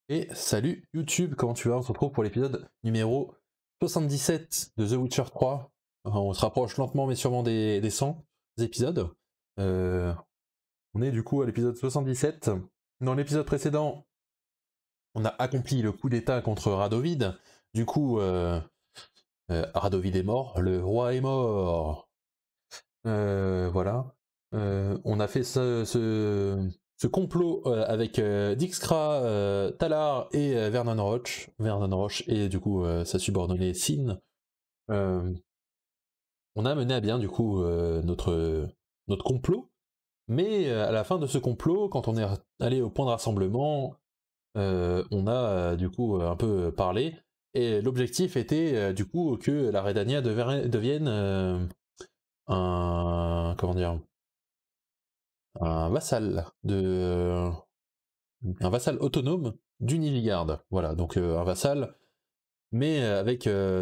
Et salut YouTube, comment tu vas? On se retrouve pour l'épisode numéro 77 de The Witcher 3. On se rapproche lentement mais sûrement des 100 épisodes. On est du coup à l'épisode 77. Dans l'épisode précédent, on a accompli le coup d'état contre Radovid. Du coup, Radovid est mort, le roi est mort. Voilà. On a fait ce complot avec Dijkstra, Talar et Vernon Roche. Vernon Roche et du coup sa subordonnée Sin. On a mené à bien du coup notre complot. Mais à la fin de ce complot, quand on est allé au point de rassemblement, on a du coup un peu parlé. Et l'objectif était du coup que la Redania devienne comment dire, un vassal un vassal autonome du Nilfgaard. Voilà, donc un vassal, mais avec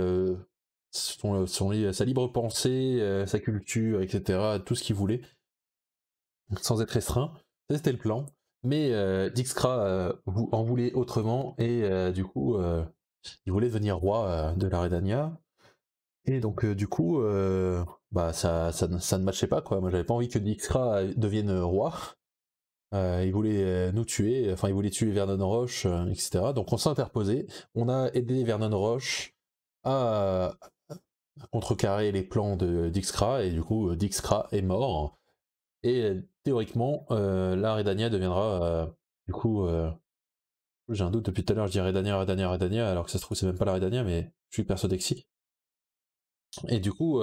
sa libre pensée, sa culture, etc., tout ce qu'il voulait, sans être restreint. C'était le plan. Mais Dijkstra en voulait autrement, et du coup, il voulait devenir roi de la Redania. Et donc du coup, bah ça ne matchait pas, quoi. Moi j'avais pas envie que Dijkstra devienne roi. Il voulait nous tuer, enfin il voulait tuer Vernon Roche, etc. Donc on s'est interposé, on a aidé Vernon Roche à contrecarrer les plans de Dijkstra, et du coup Dijkstra est mort. Et théoriquement, la Redania deviendra, du coup, j'ai un doute depuis tout à l'heure, je dis Redania, alors que ça se trouve c'est même pas la Redania, mais je suis persuadé que si. Et du coup,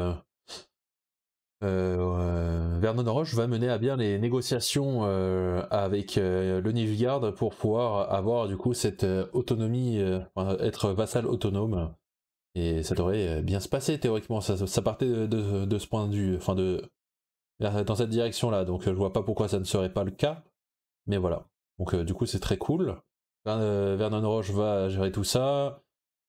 Vernon Roche va mener à bien les négociations avec le Nilfgaard pour pouvoir avoir du coup cette autonomie, être vassal autonome. Et ça devrait bien se passer théoriquement. Ça partait de ce point de vue, enfin dans cette direction-là. Donc je vois pas pourquoi ça ne serait pas le cas. Mais voilà. Donc du coup c'est très cool. Vernon Roche va gérer tout ça.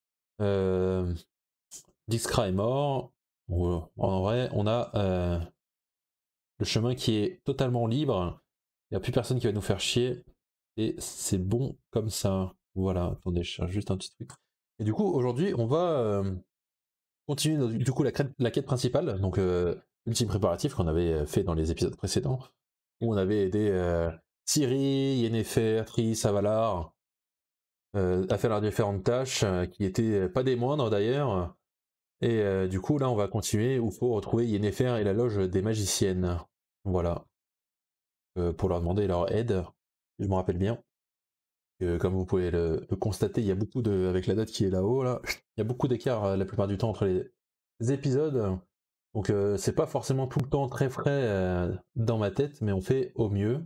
Dijkstra est mort. En vrai, on a le chemin qui est totalement libre. Il n'y a plus personne qui va nous faire chier. Et c'est bon comme ça. Voilà, attendez, je cherche juste un petit truc. Et du coup, aujourd'hui, on va continuer du coup la quête principale, donc ultime préparatif qu'on avait fait dans les épisodes précédents, où on avait aidé Ciri, Yennefer, Triss, Avalar à faire leurs différentes tâches, qui étaient pas des moindres d'ailleurs. Et du coup, là, on va continuer où il faut retrouver Yennefer et la loge des magiciennes. Voilà. Pour leur demander leur aide. Je me rappelle bien. Comme vous pouvez le constater, il y a beaucoup avec la date qui est là-haut, là, il y a beaucoup d'écart la plupart du temps entre les épisodes. Donc c'est pas forcément tout le temps très frais dans ma tête, mais on fait au mieux.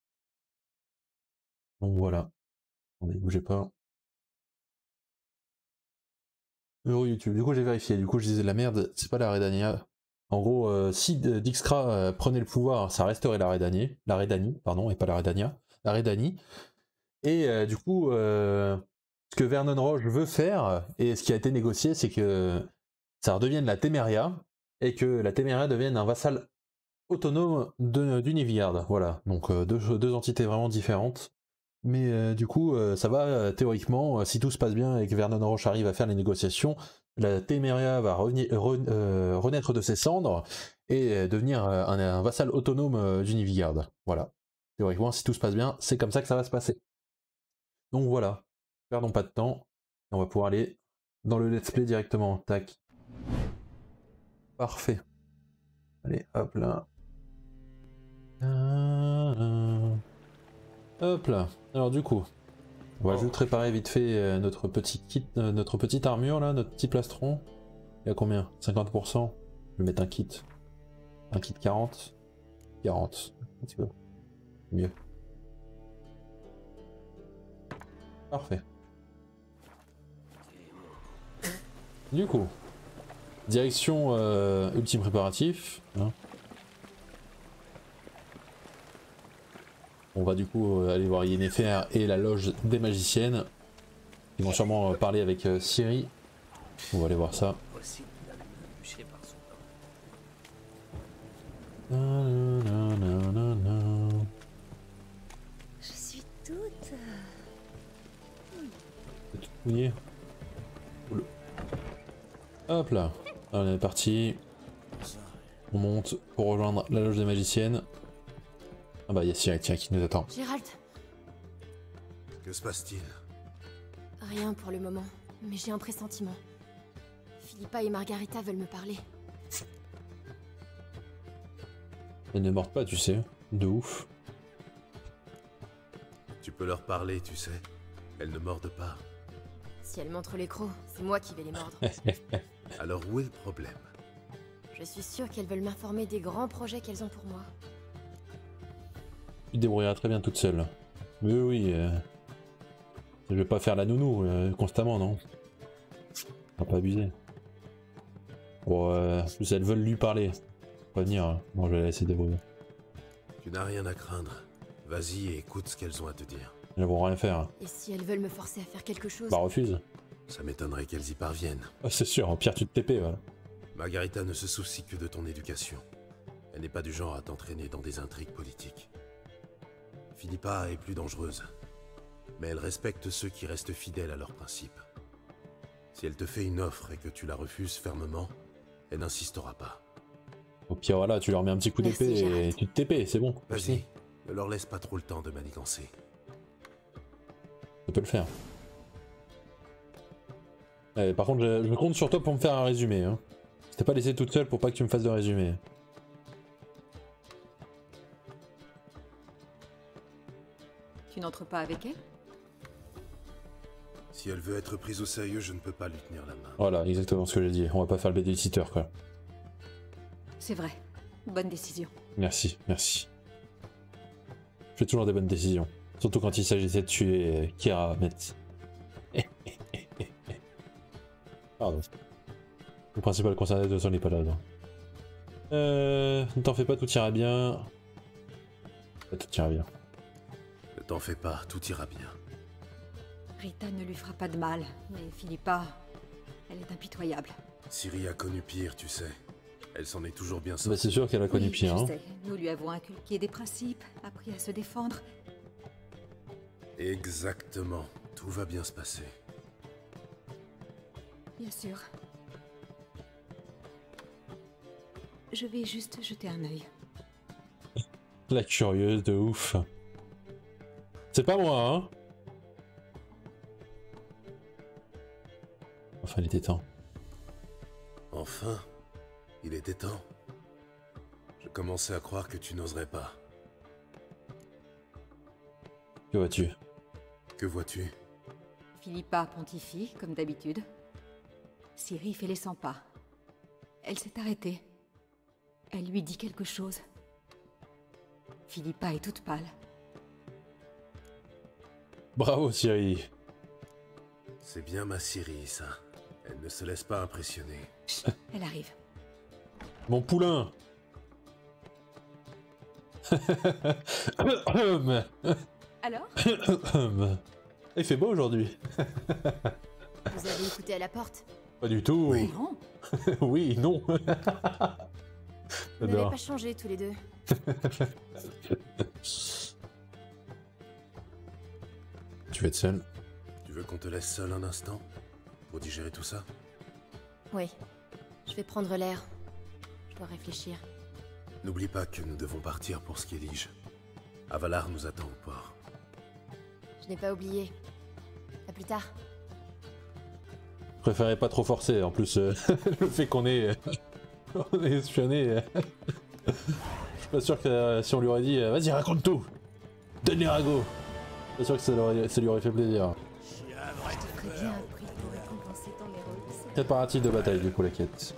Donc voilà. Attendez, bougez pas. Euro YouTube. Du coup j'ai vérifié. Du coup je disais la merde, c'est pas la Redania. En gros, si Dijkstra prenait le pouvoir, ça resterait la Redanie, pardon, et pas la Redania. La Redanie. Et du coup, ce que Vernon Roche veut faire, et ce qui a été négocié, c'est que ça redevienne la Téméria, et que la Téméria devienne un vassal autonome du Nilfgaard. Voilà, donc deux entités vraiment différentes. Mais du coup, ça va théoriquement, si tout se passe bien et que Vernon Roche arrive à faire les négociations, la Téméria va renaître de ses cendres et devenir un vassal autonome du Nilfgaard. Voilà. Théoriquement, si tout se passe bien, c'est comme ça que ça va se passer. Donc voilà, perdons pas de temps, on va pouvoir aller dans le let's play directement. Tac. Parfait. Allez, hop là. Hop là. Alors du coup, on va juste réparer vite fait notre petit kit, notre petite armure là, notre petit plastron. Il y a combien? 50%. Je vais mettre un kit. Un kit 40. 40. Un petit peu. Mieux. Parfait. Du coup, direction ultime préparatif. Hein. On va du coup aller voir Yennefer et la loge des magiciennes. Ils vont sûrement parler avec Ciri. On va aller voir ça. Je suis toute fouiller. Cool. Hop là. On est parti. On monte pour rejoindre la loge des magiciennes. Ah bah il y a Ciri, tiens, qui nous attend. Gérald. Que se passe-t-il? Rien pour le moment, mais j'ai un pressentiment. Philippa et Margarita veulent me parler. Elles ne mordent pas, tu sais. De ouf. Tu peux leur parler, tu sais. Elles ne mordent pas. Si elles montrent les crocs, c'est moi qui vais les mordre. Alors où est le problème? Je suis sûre qu'elles veulent m'informer des grands projets qu'elles ont pour moi. Tu te débrouilleras très bien toute seule. Mais oui, je vais pas faire la nounou constamment, non? On va pas abuser. Bon, en plus elles veulent lui parler. Pas venir, hein. Bon, je vais la laisser débrouiller. Tu n'as rien à craindre. Vas-y et écoute ce qu'elles ont à te dire. Elles vont rien faire. Et si elles veulent me forcer à faire quelque chose? Bah refuse. Ça m'étonnerait qu'elles y parviennent. Ah, c'est sûr, en pire tu te TP, voilà. Margarita ne se soucie que de ton éducation. Elle n'est pas du genre à t'entraîner dans des intrigues politiques. Philippa est plus dangereuse. Mais elle respecte ceux qui restent fidèles à leurs principes. Si elle te fait une offre et que tu la refuses fermement, elle n'insistera pas. Au pire, voilà, tu leur mets un petit coup Merci, d'épée et Gérald. tu te TP, c'est bon. Vas-y, ne leur laisse pas trop le temps de manigancer. Ça peut le faire. Par contre, je compte sur toi pour me faire un résumé. Hein. Je t'ai pas laissé toute seule pour pas que tu me fasses de résumé. Tu n'entres pas avec elle? Si elle veut être prise au sérieux, je ne peux pas lui tenir la main. Voilà, exactement ce que j'ai dit. On va pas faire le babysitter, quoi. C'est vrai. Bonne décision. Merci, merci. Je fais toujours des bonnes décisions. Surtout quand il s'agissait de tuer Kira Metz. Pardon. Le principal concerné de son n'est pas là. Ne t'en fais pas, tout ira bien. Tout ira bien. Ne t'en fais pas, tout ira bien. Rita ne lui fera pas de mal, mais Philippa, elle est impitoyable. Ciri a connu pire, tu sais. Elle s'en est toujours bien Bah, sortie. c'est sûr qu'elle a connu Oui, pire. je Hein. sais. Nous lui avons inculqué des principes, appris à se défendre. Exactement. Tout va bien se passer. Bien sûr. Je vais juste jeter un œil. La curieuse de ouf. C'est pas moi, hein. Enfin, il était temps. Enfin, il était temps. Je commençais à croire que tu n'oserais pas. Que vois-tu? Que vois-tu? Philippa pontifie, comme d'habitude. Ciri fait les 100 pas. Elle s'est arrêtée. Elle lui dit quelque chose. Philippa est toute pâle. Bravo, Ciri. C'est bien ma Ciri, ça. Elle ne se laisse pas impressionner. Chut, elle arrive. Mon poulain. Alors? Il fait beau aujourd'hui. Vous avez écouté à la porte? Pas du tout. Oui. Non. Oui, non. Vous n'avez J'adore. pas changé tous les deux. Tu vas être seul. Tu veux qu'on te laisse seul un instant? Pour digérer tout ça? Oui. Je vais prendre l'air. Je dois réfléchir. N'oublie pas que nous devons partir pour Skellige. Avalar nous attend au port. Je n'ai pas oublié. À plus tard. Je préférais pas trop forcer. En plus, le fait qu'on est, on est espionné. Je suis pas sûr que si on lui aurait dit vas-y, raconte tout. Donne les ragots. Je suis pas sûr que ça lui aurait fait plaisir. Très bien appris pour récompenser ton héroïsme. Préparatif de bataille, du coup, la quête.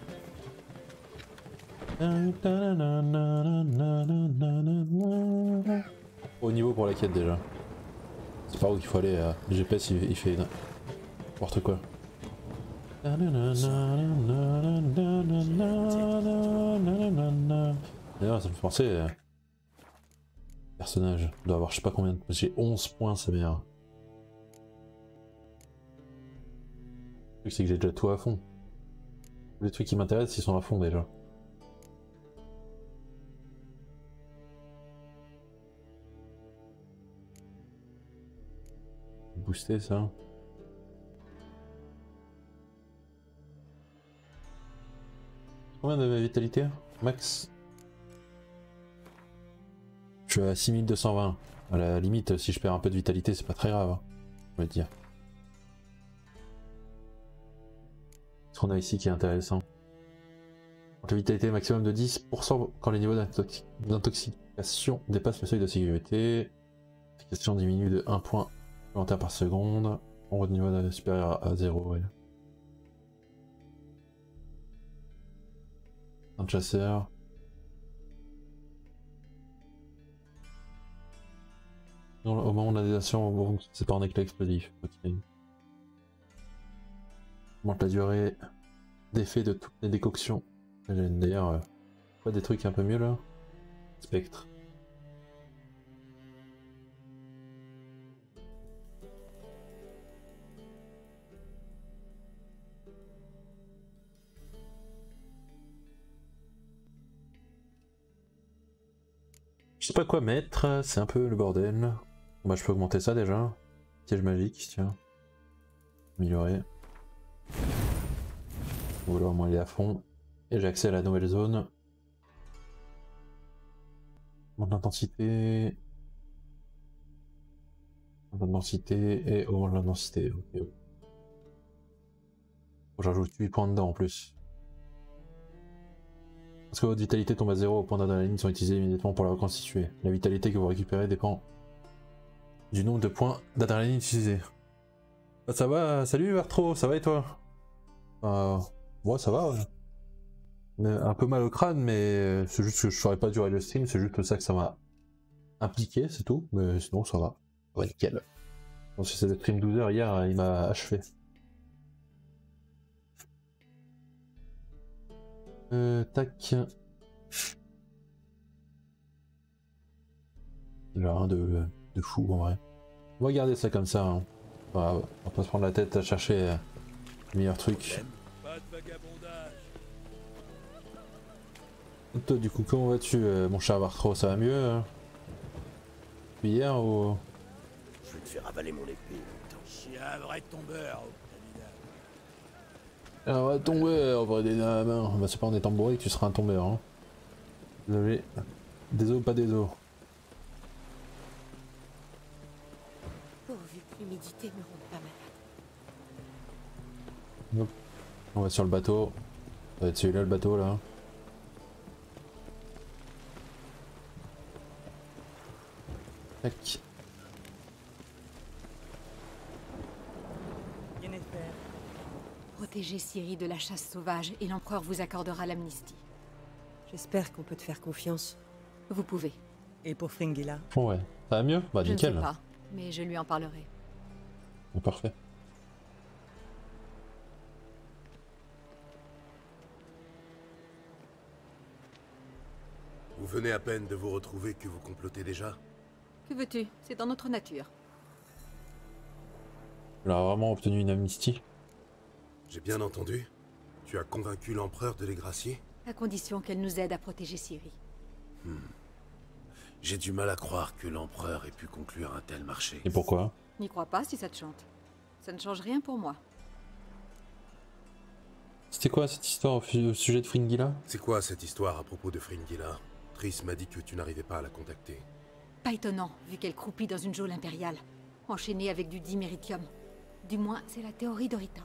Au niveau pour la quête déjà. C'est par où qu'il faut aller. Le GPS il fait n'importe quoi. D'ailleurs, ça me fait penser. Personnage doit avoir je sais pas combien de... J'ai 11 points, c'est bien. Le truc c'est que j'ai déjà tout à fond. Les trucs qui m'intéressent ils sont à fond déjà. Booster ça. Combien de vitalité? Max? Je suis à 6220. À la limite, si je perds un peu de vitalité, c'est pas très grave. Hein, je veux dire. Ce qu'on a ici qui est intéressant. La vitalité maximum de 10% quand les niveaux d'intoxication dépassent le seuil de sécurité. L'intoxication diminue de 1 point supplémentaire par seconde. On voit le niveau supérieur à 0. Ouais. Un chasseur. Au moment de la détonation, bon, c'est pas un éclat explosif. Ok. Augmente la durée d'effet de toutes les décoctions. D'ailleurs, pas des trucs un peu mieux là? Spectre. Je sais pas quoi mettre, c'est un peu le bordel. Bah je peux augmenter ça déjà. Piège magique, tiens. Améliorer. Voilà, au moins il est à fond. Et j'ai accès à la nouvelle zone. Augmente l'intensité. L'intensité et augmente l'intensité. Ok. J'ajoute 8 points dedans en plus. Parce que votre vitalité tombe à 0, aux points d'adrénaline sont utilisés immédiatement pour la reconstituer. La vitalité que vous récupérez dépend du nombre de points d'adrénaline utilisés. Ah, ça va, salut Vertro, ça va et toi? Ouais, ça va, ouais. Mais un peu mal au crâne, mais c'est juste que je ferais pas durer le stream, c'est juste ça que ça m'a impliqué, c'est tout. Mais sinon, ça va. Ouais, nickel. Bon, si c'est le stream 12 h hier, il m'a achevé. Tac. Il a rien de fou en vrai. On va garder ça comme ça. Hein. On va pas se prendre la tête à chercher le meilleur truc. Toi, du coup, comment vas-tu, mon cher Vartro? Ça va mieux hein? Depuis hier ou... Je vais te faire avaler mon épée. Je suis un vrai tombeur. Un vrai tombeur, vrai des nains. Bah, c'est pas en étant bourré que tu seras un tombeur. Hein. Désolé. Désolé, pas désolé. Pourvu que l'humidité me rende pas malade. Hop. On va sur le bateau. Ça va être celui-là le bateau là. Tac. Protégez Ciri de la chasse sauvage et l'empereur vous accordera l'amnistie. J'espère qu'on peut te faire confiance. Vous pouvez. Et pour Fringilla? Bon, ouais. Ça va mieux? Bah Je ne nickel. sais pas, mais je lui en parlerai. Bon, parfait. Vous venez à peine de vous retrouver que vous complotez déjà? Que veux-tu? C'est dans notre nature. Il a vraiment obtenu une amnistie. J'ai bien entendu. Tu as convaincu l'empereur de les gracier? À condition qu'elle nous aide à protéger Ciri. J'ai du mal à croire que l'empereur ait pu conclure un tel marché. Et pourquoi? N'y crois pas si ça te chante. Ça ne change rien pour moi. C'était quoi cette histoire au sujet de Fringilla? C'est quoi cette histoire à propos de Fringilla? Triss m'a dit que tu n'arrivais pas à la contacter. Pas étonnant, vu qu'elle croupit dans une geôle impériale, enchaînée avec du diméritium. Du moins, c'est la théorie de Rita.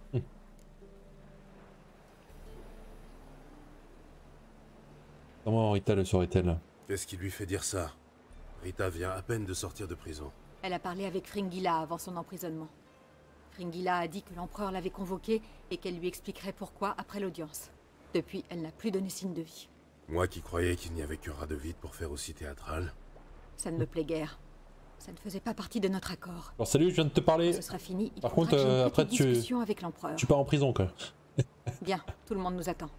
Comment Rita le saurait-elle? Qu'est-ce qui lui fait dire ça? Rita vient à peine de sortir de prison. Elle a parlé avec Fringilla avant son emprisonnement. Fringilla a dit que l'empereur l'avait convoquée et qu'elle lui expliquerait pourquoi après l'audience. Depuis, elle n'a plus donné signe de vie. Moi qui croyais qu'il n'y avait que Radovid pour faire aussi théâtral. Ça ne me plaît guère. Ça ne faisait pas partie de notre accord. Alors salut, je viens de te parler. Ce sera fini. Par contre, après discussion avec l'empereur. tu pars en prison quoi. Bien, tout le monde nous attend.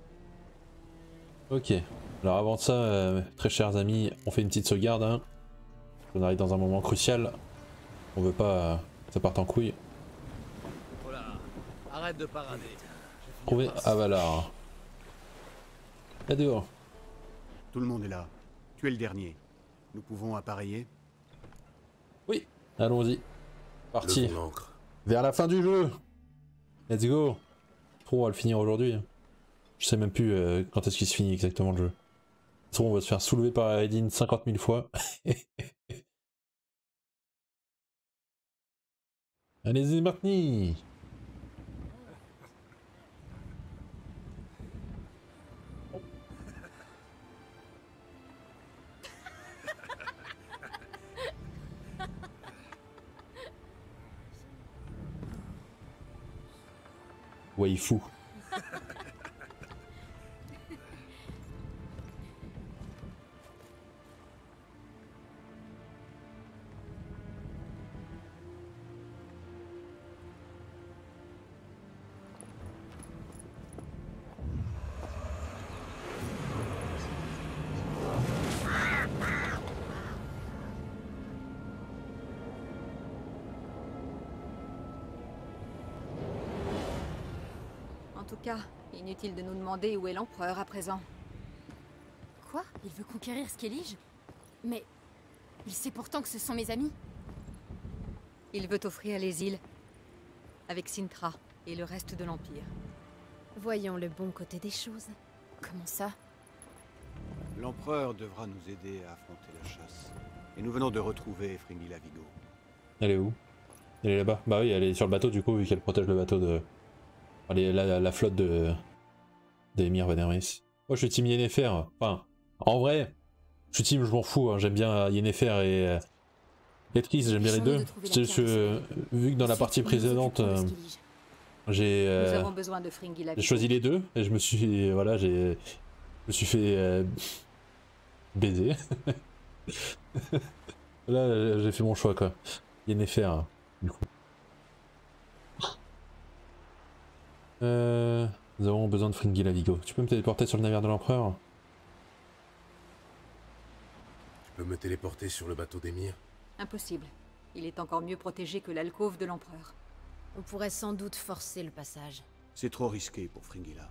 Ok. Alors avant ça, très chers amis, on fait une petite sauvegarde. Hein. On arrive dans un moment crucial. On veut pas que ça parte en couille. Voilà. Arrête de parader. Trouver Avalar. Là dehors. Tout le monde est là. Tu es le dernier. Nous pouvons appareiller. Oui. Allons-y. Parti. Levons l'ancre. Vers la fin du jeu. Let's go. Trop, on va le finir aujourd'hui. Je sais même plus quand est-ce qu'il se finit exactement le jeu. De toute façon, on va se faire soulever par Aedin 50 000 fois. Allez-y, Martini! Ouais, il fou. En tout cas, inutile de nous demander où est l'empereur à présent. Quoi? Il veut conquérir Skellige? Mais... il sait pourtant que ce sont mes amis. Il veut offrir les îles avec Cintra et le reste de l'Empire. Voyons le bon côté des choses. Comment ça? L'empereur devra nous aider à affronter la chasse. Et nous venons de retrouver Fringilla Vigo. Elle est où? Elle est là-bas. Bah oui, elle est sur le bateau du coup, vu qu'elle protège le bateau de... Allez, la flotte de... d'Emir Veneris. Moi je suis team Yennefer. Enfin, en vrai, je suis team, je m'en fous. Hein. J'aime bien Yennefer et Triss, j'aime bien les deux. C'est juste que, vu que dans la partie précédente, j'ai Nous avons besoin de Fringilla Vigo. choisi les deux et je me suis... Voilà, je me suis fait baiser. Là, j'ai fait mon choix quoi. Yennefer, du coup. Nous avons besoin de Fringilla Vigo. Tu peux me téléporter sur le navire de l'empereur? Tu peux me téléporter sur le bateau d'Emir? Impossible. Il est encore mieux protégé que l'alcôve de l'empereur. On pourrait sans doute forcer le passage. C'est trop risqué pour Fringilla.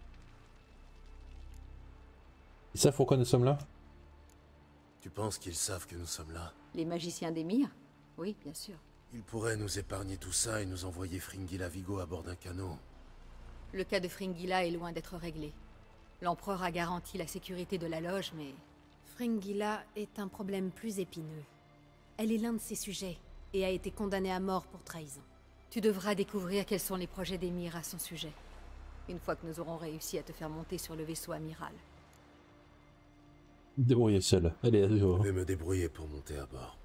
Ils savent pourquoi nous sommes là? Tu penses qu'ils savent que nous sommes là? Les magiciens d'Emir? Oui, bien sûr. Ils pourraient nous épargner tout ça et nous envoyer Fringilla Vigo à bord d'un canot. Le cas de Fringilla est loin d'être réglé. L'empereur a garanti la sécurité de la loge, mais... Fringilla est un problème plus épineux. Elle est l'un de ses sujets, et a été condamnée à mort pour trahison. Tu devras découvrir quels sont les projets d'Emir à son sujet. Une fois que nous aurons réussi à te faire monter sur le vaisseau amiral. Débrouillez seul. Allez, Je vais me débrouiller pour monter à bord.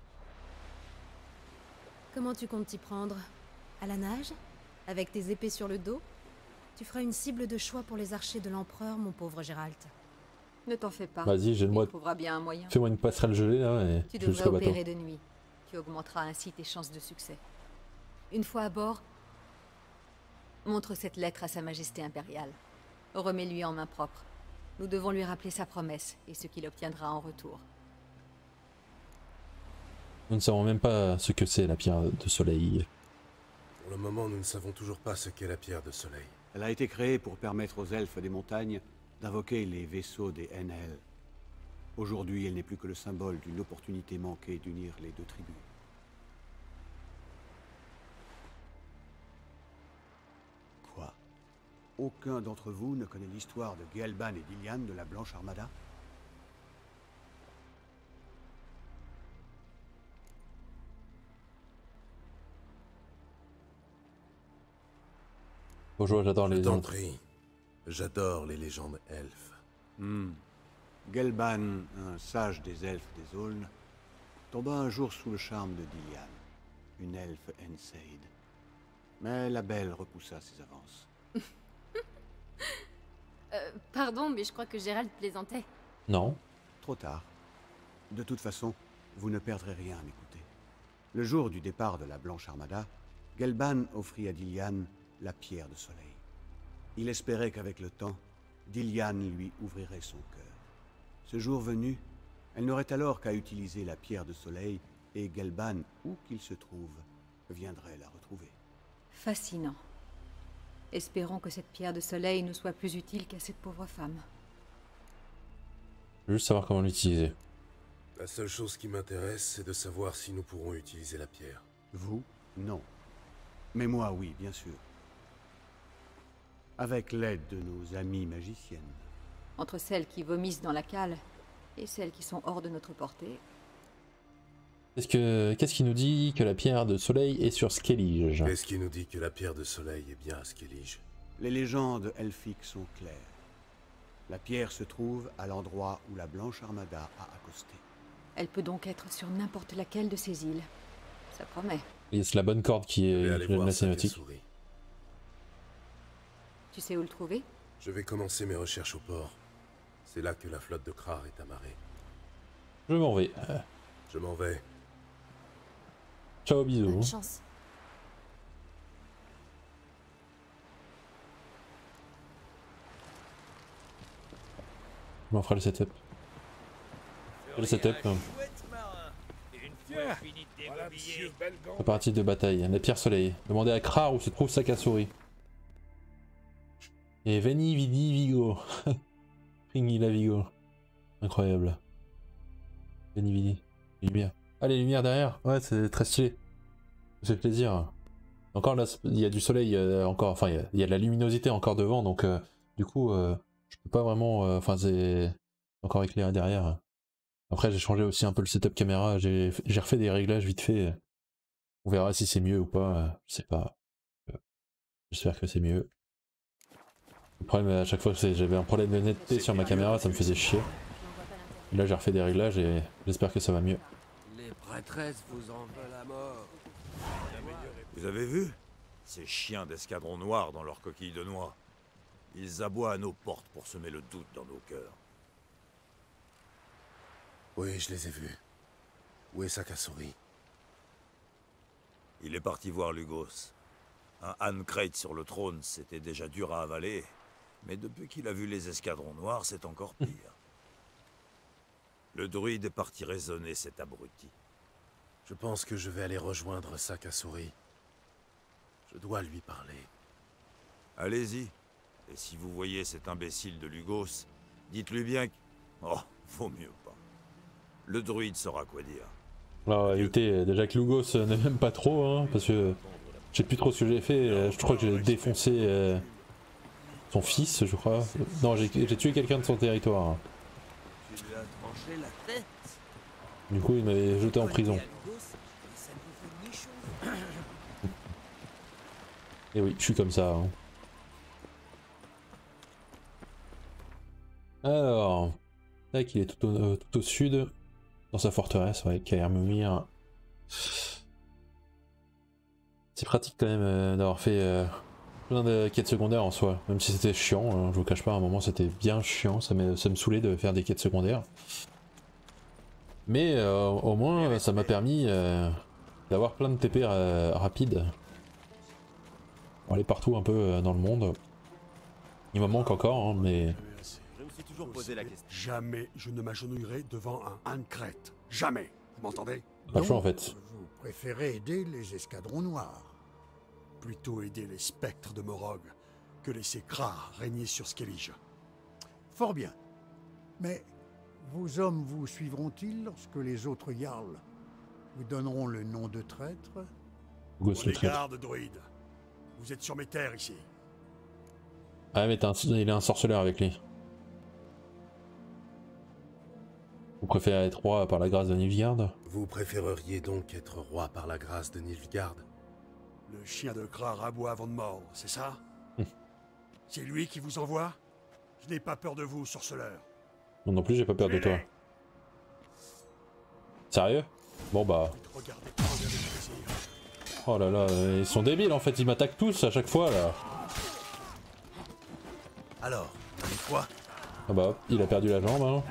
Comment tu comptes t'y prendre? À la nage? Avec tes épées sur le dos? Tu feras une cible de choix pour les archers de l'empereur, mon pauvre Gérald. Ne t'en fais pas. Vas-y, j'ai le Tu moi. trouveras bien un moyen. Fais-moi une passerelle gelée là et Tu jusqu'au devrais bateau. opérer de nuit. Tu augmenteras ainsi tes chances de succès. Une fois à bord, montre cette lettre à Sa Majesté impériale. Remets-lui en main propre. Nous devons lui rappeler sa promesse et ce qu'il obtiendra en retour. Nous ne savons même pas ce que c'est la pierre de soleil. Pour le moment, nous ne savons toujours pas ce qu'est la pierre de soleil. Elle a été créée pour permettre aux elfes des montagnes d'invoquer les vaisseaux des Enel. Aujourd'hui, elle n'est plus que le symbole d'une opportunité manquée d'unir les deux tribus. Quoi? Aucun d'entre vous ne connaît l'histoire de Gelban et d'Ilian de la Blanche Armada? Bonjour, j'adore Je les t'en autres. prie. J'adore les légendes elfes. Gelban, un sage des elfes des Aulnes, tomba un jour sous le charme de Dilian, une elfe Enseid. Mais la belle repoussa ses avances. Pardon, mais je crois que Gérald plaisantait. Non. Trop tard. De toute façon, vous ne perdrez rien à m'écouter. Le jour du départ de la Blanche Armada, Gelban offrit à Dilian la pierre de soleil. Il espérait qu'avec le temps, Dilian lui ouvrirait son cœur. Ce jour venu, elle n'aurait alors qu'à utiliser la pierre de soleil et Gelban, où qu'il se trouve, viendrait la retrouver. Fascinant. Espérons que cette pierre de soleil nous soit plus utile qu'à cette pauvre femme. Je veux juste savoir comment l'utiliser. La seule chose qui m'intéresse, c'est de savoir si nous pourrons utiliser la pierre. Vous, non. Mais moi, oui, bien sûr. avec l'aide de nos amies magiciennes. Entre celles qui vomissent dans la cale et celles qui sont hors de notre portée. Qu'est-ce qui nous dit que la pierre de soleil est sur Skellige? Qu'est-ce qui nous dit que la pierre de soleil est bien à Skellige? Les légendes elfiques sont claires. La pierre se trouve à l'endroit où la Blanche Armada a accosté. Elle peut donc être sur n'importe laquelle de ces îles. Ça promet. Et c'est la bonne corde qui Je vais est aller de voir la Sac à cinématique. Souris. Tu sais où le trouver? Je vais commencer mes recherches au port. C'est là que la flotte de Krar est amarrée. Je m'en vais. Je m'en vais. Ciao, bisous. Bonne chance. Je m'en ferai le setup. Le setup. Préparatif de bataille. La pierre soleil. Demandez à Krar où se trouve Sac à Souris. Et Veni Vidi Vigo. Fringilla Vigo. Incroyable. Veni Vidi. Les lumières. Ah, les lumières derrière. Ouais, c'est très stylé. Ça fait plaisir. Encore là, il y a du soleil encore. Enfin, il y a de la luminosité encore devant. Donc, du coup, je peux pas vraiment. Enfin, c'est encore éclairé derrière. Après, j'ai changé aussi un peu le setup caméra. J'ai refait des réglages vite fait. On verra si c'est mieux ou pas. Je sais pas. J'espère que c'est mieux. Le problème à chaque fois, c'est que j'avais un problème de netteté sur ma caméra, ça me faisait chier. Là, j'ai refait des réglages et j'espère que ça va mieux. Les prêtresses vous en veulent à mort. Vous avez vu? Ces chiens d'escadron noir dans leur coquille de noix. Ils aboient à nos portes pour semer le doute dans nos cœurs. Oui, je les ai vus. Où est Sac à Souris? Il est parti voir Lugos. Un Ancrate sur le trône, c'était déjà dur à avaler. Mais depuis qu'il a vu les escadrons noirs, c'est encore pire. Le druide est parti raisonner cet abruti. Je pense que je vais aller rejoindre Sac à Souris. Je dois lui parler. Allez-y. Et si vous voyez cet imbécile de Lugos, dites-lui bien que... Oh, vaut mieux pas. Le druide saura quoi dire. Alors, évitez, déjà que Lugos ne m'aime pas trop, hein, parce que je sais plus trop ce que j'ai fait. Je crois que j'ai défoncé son fils, je crois. Non, j'ai tué quelqu'un de son territoire. Tu lui as tranché la tête. Du coup, il m'avait jeté en prison. Et oui, je suis comme ça. Hein. Alors, tac, il est tout au sud, dans sa forteresse, ouais, Kaermumir. C'est pratique quand même d'avoir fait plein de quêtes secondaires en soi, même si c'était chiant, hein, je vous cache pas, à un moment c'était bien chiant, ça me saoulait de faire des quêtes secondaires. Mais au moins ça m'a permis d'avoir plein de TP rapides. Pour aller partout un peu dans le monde. Il me manque encore, hein, mais... Je me suis toujours posé la question. Jamais je ne m'agenouillerai devant un Ancrate. Jamais. Vous m'entendez? Pas le choix en fait. Vous préférez aider les escadrons noirs. Plutôt aider les spectres de Morog que laisser Krar régner sur Skellige. Fort bien. Mais vos hommes vous suivront-ils lorsque les autres Jarls vous donneront le nom de traître? Ghost le Les traître. gardes, druides. Vous êtes sur mes terres ici. Ah mais il a un sorceleur avec lui. Vous préférez être roi par la grâce de Nilfgaard? Vous préféreriez donc être roi par la grâce de Nilfgaard? Le chien de Krar aboie avant de mordre, c'est ça? C'est lui qui vous envoie? Je n'ai pas peur de vous, sorceleur. Moi non plus j'ai pas peur de toi. Sérieux? Bon bah... Regardez crever avec plaisir. Oh là là, ils sont débiles en fait, ils m'attaquent tous à chaque fois là. Alors, vous avez quoi? Ah bah hop, il a perdu la jambe hein.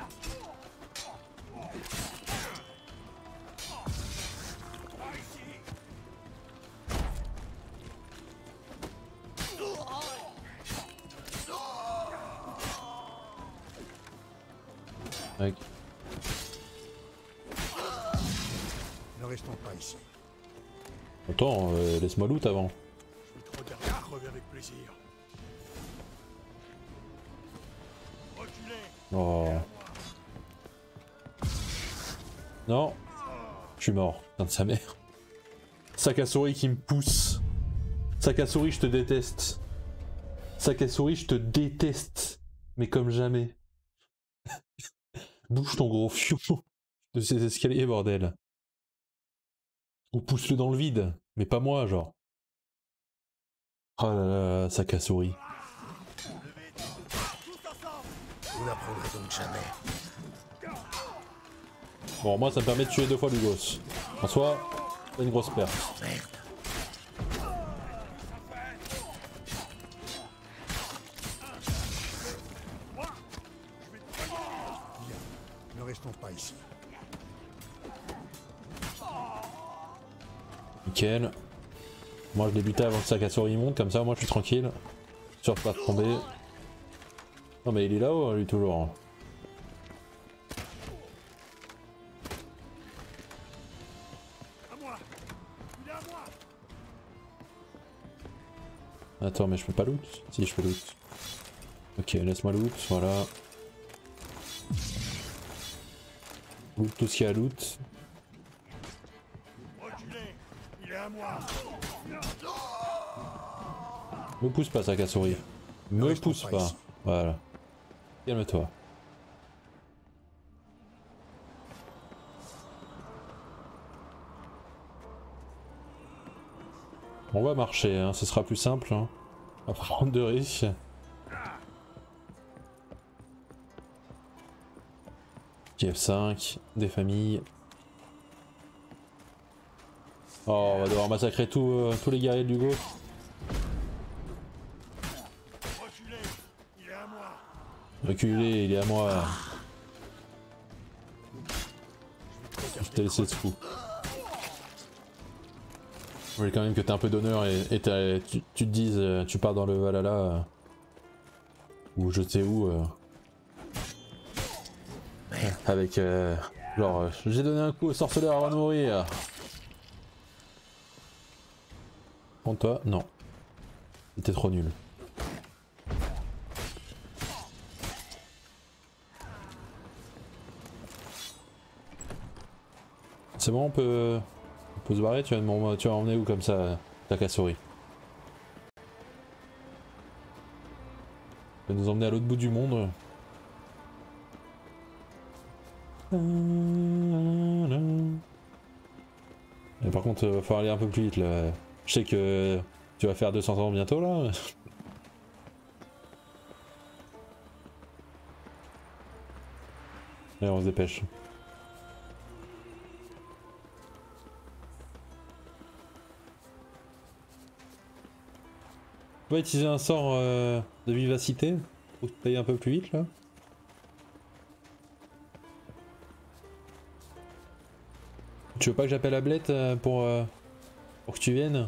Mec. Ne restons pas ici. Attends, laisse-moi loot avant. Je vais te regarder crever avec plaisir. Reculez. Oh. Non. Je suis mort, putain de sa mère. Sac à souris qui me pousse. Sac à souris, je te déteste. Sakasuri, je te déteste. Mais comme jamais. Bouge ton gros fion de ces escaliers, bordel. Ou pousse-le dans le vide. Mais pas moi, genre. Oh là là, Sakasuri. Vous n'apprendrez donc jamais. Bon, moi, ça me permet de tuer 2 fois Lugos. En soi, c'est une grosse perte. Merde. Ne restons pas ici. Nickel. Moi, je débutais avant que Sakasuri monte, comme ça, moi, je suis tranquille. Sûr de pas tomber. Non, mais il est là-haut, lui, toujours. Attends, mais je peux pas loot? Si, je peux loot. Ok, laisse-moi loot, voilà. Loot tout ce qu'il y a à loot. Me pousse pas, Sakasuri. Me pousse pas. Voilà. Calme-toi. On va marcher, hein. Ce sera plus simple. Hein. On va prendre de risques. F5, des familles. Oh, on va devoir massacrer tous les guerriers de Hugo. Reculez, il est à moi. Je t'ai laissé ce fou. Je voulais quand même que t'aies un peu d'honneur et tu te dises, tu pars dans le Valhalla. Ou je sais où. Avec genre, j'ai donné un coup au sorceleur avant de mourir. Contre toi, non. C'était trop nul. C'est bon, on peut se barrer. Tu vas m'emmener où comme ça, Sakasuri? Tu vas nous emmener à l'autre bout du monde. Et par contre, il va falloir aller un peu plus vite là. Je sais que tu vas faire 200 ans bientôt là. Allez, on se dépêche. On va utiliser un sort de vivacité pour te payer un peu plus vite là. Tu veux pas que j'appelle Ablette pour que tu viennes?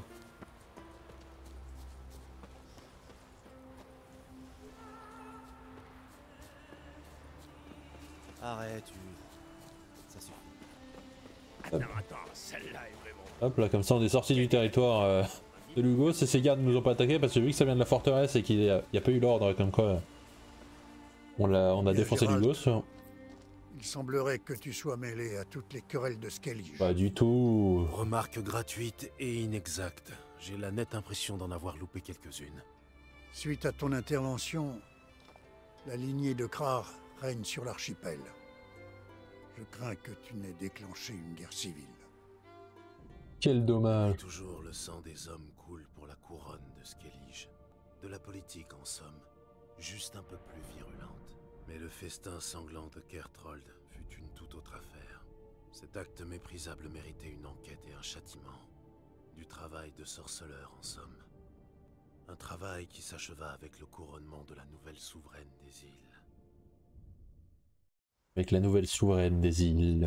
Arrête, ça suffit. Attends, celle-là est vraiment... Hop là, comme ça on est sorti du territoire de Lugos et ces gardes nous ont pas attaqué parce que vu que ça vient de la forteresse et qu'il n'y a pas eu l'ordre comme quoi on a défoncé Lugos. Il semblerait que tu sois mêlé à toutes les querelles de Skellige. Pas du tout. Remarque gratuite et inexacte. J'ai la nette impression d'en avoir loupé quelques-unes. Suite à ton intervention, la lignée de Krar règne sur l'archipel. Je crains que tu n'aies déclenché une guerre civile. Quel dommage. Toujours le sang des hommes coule pour la couronne de Skellige. De la politique en somme, juste un peu plus virulente. Mais le festin sanglant de Kertrold fut une toute autre affaire. Cet acte méprisable méritait une enquête et un châtiment. Du travail de sorceleur en somme. Un travail qui s'acheva avec le couronnement de la nouvelle souveraine des îles. Avec la nouvelle souveraine des îles.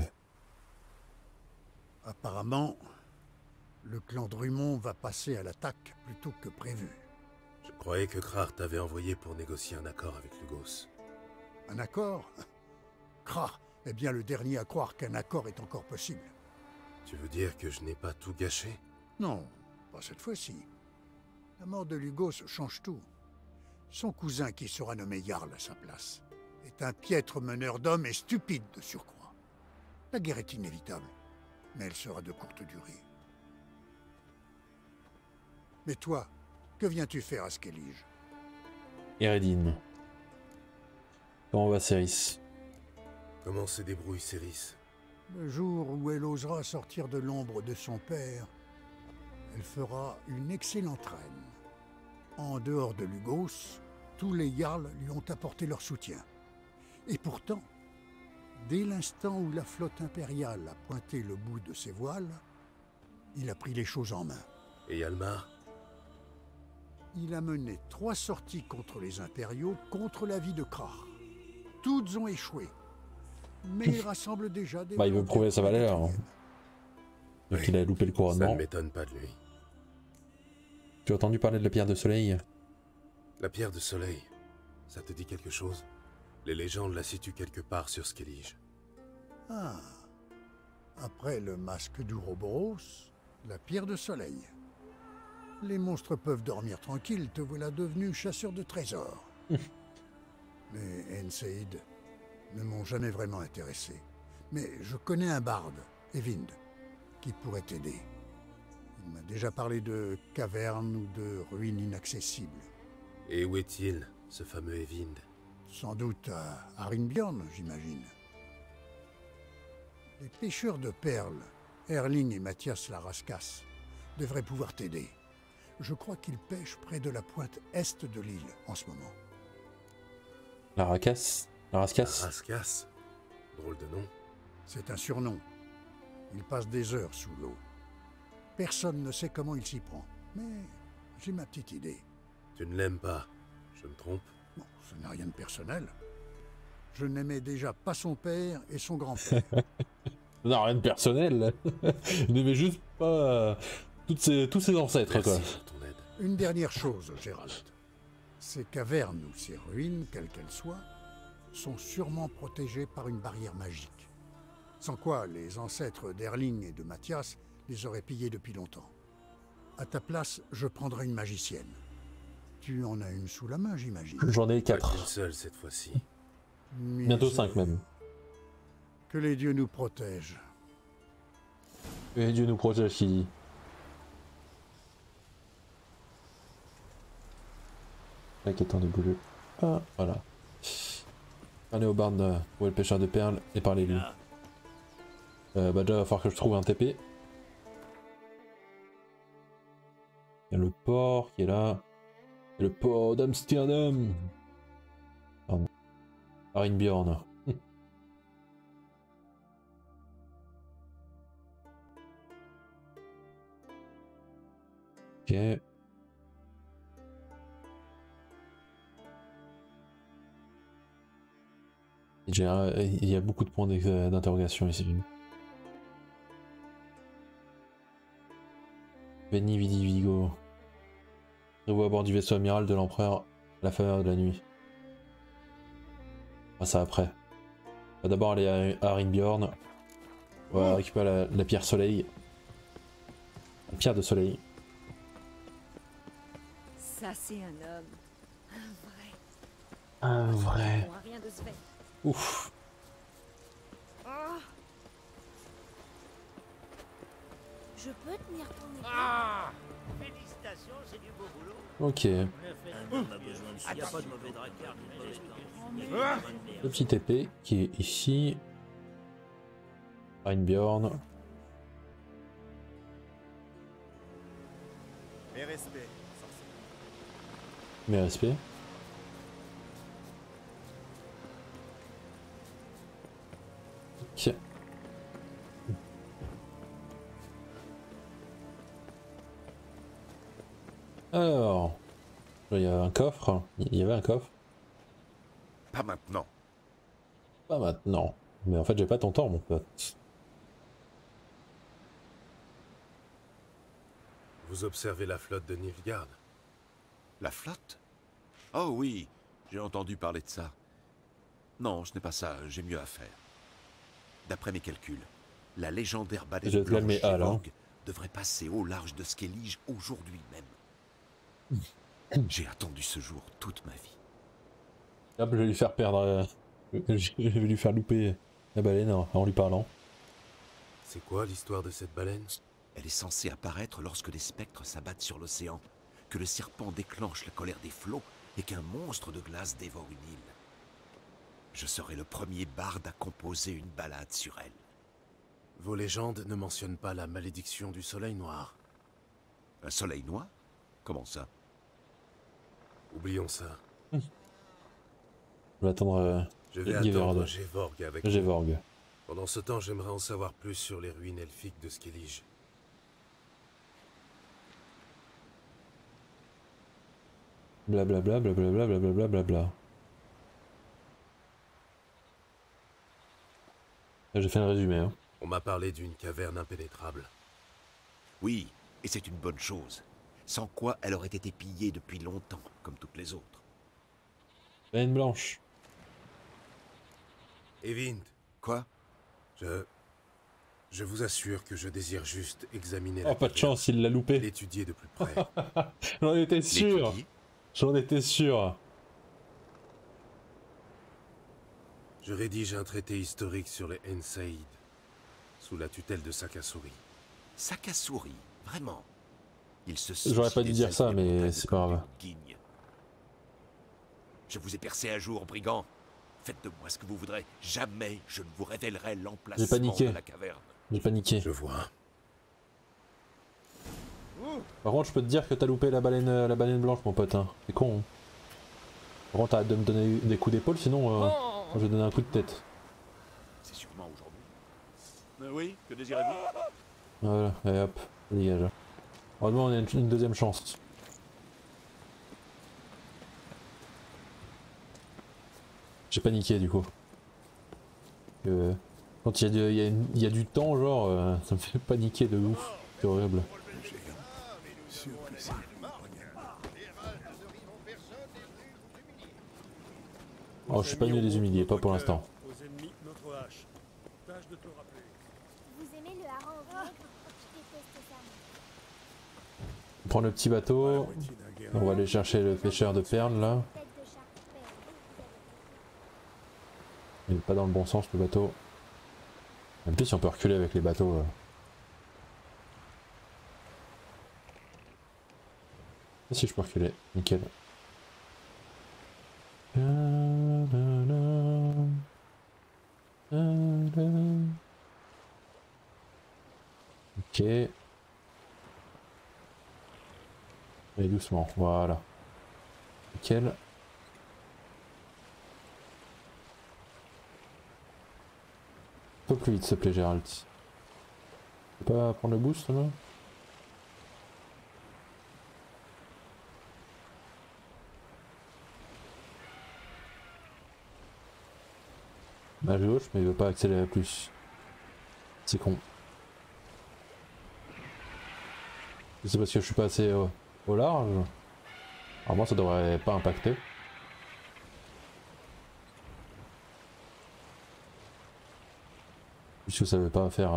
Apparemment, le clan Drummond va passer à l'attaque plutôt que prévu. Je croyais que Krar t'avait envoyé pour négocier un accord avec Lugos. Un accord? Krar est bien le dernier à croire qu'un accord est encore possible. Tu veux dire que je n'ai pas tout gâché? Non, pas cette fois-ci. La mort de Lugos change tout. Son cousin, qui sera nommé Jarl à sa place, est un piètre meneur d'hommes et stupide de surcroît. La guerre est inévitable, mais elle sera de courte durée. Mais toi, que viens-tu faire à Skellige? Eredin. Comment va Céris? Comment se débrouille Céris? Le jour où elle osera sortir de l'ombre de son père, elle fera une excellente reine. En dehors de Lugos, tous les Jarls lui ont apporté leur soutien. Et pourtant, dès l'instant où la flotte impériale a pointé le bout de ses voiles, il a pris les choses en main. Et Yalmar? Il a mené 3 sorties contre les impériaux, contre la vie de Krar. Toutes ont échoué. Mais il rassemble déjà des... Bah, il veut prouver sa valeur. Hein. Donc Oui, il a loupé le Ça couronnement. ne m'étonne pas de lui. Tu as entendu parler de la pierre de soleil? La pierre de soleil, ça te dit quelque chose? Les légendes la situent quelque part sur Skellige. Ah. Après le masque d'Ouroboros, la pierre de soleil. Les monstres peuvent dormir tranquilles, te voilà devenu chasseur de trésors. Les Enseid ne m'ont jamais vraiment intéressé. Mais je connais un barde, Eyvind, qui pourrait t'aider. Il m'a déjà parlé de cavernes ou de ruines inaccessibles. Et où est-il, ce fameux Eyvind? Sans doute à Arinbjorn, j'imagine. Les pêcheurs de perles, Erling et Mathias Laraskas, devraient pouvoir t'aider. Je crois qu'ils pêchent près de la pointe est de l'île en ce moment. Laraskas? Laraskas? Drôle de nom. C'est un surnom. Il passe des heures sous l'eau. Personne ne sait comment il s'y prend. Mais j'ai ma petite idée. Tu ne l'aimes pas, je me trompe? Bon, ce n'a rien de personnel. Je n'aimais déjà pas son père et son grand-père. Non, rien de personnel. Il n'aimait juste pas tous ses ancêtres. Merci Quoi. pour ton aide. Une dernière chose, Gérald. Ces cavernes ou ces ruines, quelles qu'elles soient, sont sûrement protégées par une barrière magique. Sans quoi, les ancêtres d'Erling et de Mathias les auraient pillées depuis longtemps. À ta place, je prendrai une magicienne. Tu en as une sous la main, j'imagine. J'en ai Pas 4. qu'une seule cette fois-ci. Bientôt 5 même. Que les dieux nous protègent. Et Dieu nous protège, qui dit. La quête de bouger. Ah, voilà. Allez au barn où est le pêcheur de perles et parlez-lui. Bah déjà, il va falloir que je trouve un TP. Il y a le port qui est là. Et le port d'Amsterdam. Pardon. Arinbjorn. Ok. Il y a beaucoup de points d'interrogation ici. Veni Vidi Vigo. Prévoit à bord du vaisseau amiral de l'empereur à la faveur de la nuit. Ah, ça après. On va d'abord aller à Arinbjorn. On va récupérer la pierre soleil. La pierre de soleil. Ça, c'est un homme. Un vrai. Un vrai. Rien de Sven. Ouf. Je peux tenir ton épée. Ah! Félicitations, c'est du beau boulot. Ok. Un homme a besoin de soutien. Y a pas de mauvais dracard, ni de mauvais temps. Le petit épée qui est ici. Arinbjorn. Mes respects. Mes respects. Ok. Alors, il y a un coffre. Il y avait un coffre. Pas maintenant. Pas maintenant. Mais en fait, j'ai pas ton temps, mon pote. Vous observez la flotte de Nilfgaard? La flotte? Oh oui, j'ai entendu parler de ça. Non, ce n'est pas ça, j'ai mieux à faire. D'après mes calculs, la légendaire Je baleine te la mets blanche à, là. Vogue devrait passer au large de Skellige aujourd'hui même. J'ai attendu ce jour toute ma vie. Hop, je vais lui faire perdre. Je vais lui faire louper la baleine en lui parlant. C'est quoi l'histoire de cette baleine? Elle est censée apparaître lorsque les spectres s'abattent sur l'océan, que le serpent déclenche la colère des flots et qu'un monstre de glace dévore une île, je serai le premier barde à composer une ballade sur elle. Vos légendes ne mentionnent pas la malédiction du soleil noir. Un soleil noir? Comment ça? Oublions ça. Je vais attendre Je vais attendre Gévorg avec Gévorg. Pendant ce temps, j'aimerais en savoir plus sur les ruines elfiques de Skellige. Blablabla, blablabla, blablabla, blabla. J'ai fait le résumé. Hein. On m'a parlé d'une caverne impénétrable. Oui, et c'est une bonne chose. Sans quoi elle aurait été pillée depuis longtemps, comme toutes les autres. Baleine blanche. Eyvind. Quoi? Je vous assure que je désire juste examiner la pas de chance, il l'a loupé. L'étudier de plus près. J'en étais sûr. J'en étais sûr. Je rédige un traité historique sur les Ensaïd, sous la tutelle de Sakasuri. Sakasuri, vraiment? J'aurais pas dû dire ça, mais c'est pas grave. Je vous ai percé un jour, brigand. Faites de moi ce que vous voudrez. Jamais je ne vous révélerai l'emplacement de la caverne. J'ai paniqué. Je vois. Par contre, je peux te dire que t'as loupé la baleine blanche, mon pote. Hein. C'est con. Hein. Par contre, t'arrêtes de me donner des coups d'épaule, sinon je vais donner un coup de tête. C'est sûrement aujourd'hui. Oui, que désirez-vous? Voilà, et hop, dégage. Heureusement, on a une deuxième chance. J'ai paniqué du coup. Quand il y a du temps, genre, ça me fait paniquer de ouf. C'est horrible. Oh, je suis pas venu les humilier, pas pour l'instant. On prend le petit bateau. On va aller chercher le pêcheur de perles là. Il n'est pas dans le bon sens le bateau. En plus, si on peut reculer avec les bateaux. Si je peux reculer, nickel. Ok. Et doucement, voilà. Nickel. Un peu plus vite, s'il te plaît, Gérald. Tu peux pas prendre le boost là? Bah, gauche, mais il veut pas accélérer plus. C'est con. C'est parce que je suis pas assez au large. Alors moi, ça devrait pas impacter. Puisque ça veut pas faire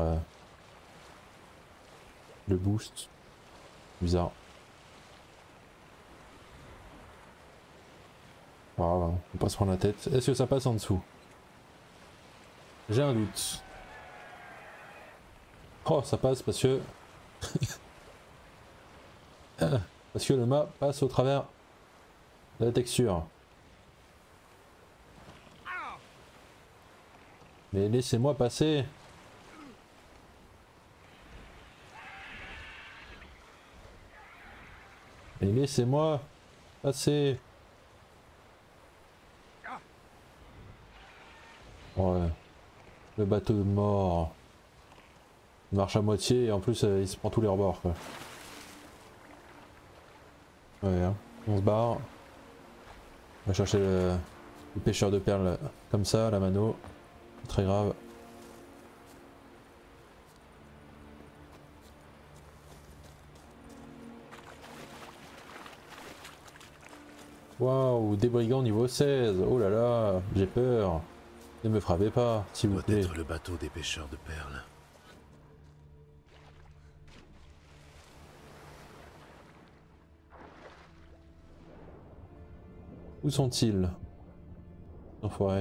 le boost. Bizarre. Voilà, on passe prendre la tête. Est-ce que ça passe en dessous? J'ai un doute. Oh, ça passe parce que... parce que le mât passe au travers de la texture. Mais laissez-moi passer. Mais laissez-moi passer. Ouais. Le bateau de mort. Il marche à moitié et en plus il se prend tous les rebords quoi. Ouais, hein. On se barre. On va chercher le pêcheur de perles comme ça, la mano. Très grave. Waouh, des brigands niveau 16. Oh là là, j'ai peur. Ne me frappez pas, s'il vous plaît. Doit être le bateau des pêcheurs de perles. Où sont-ils? Enfoiré.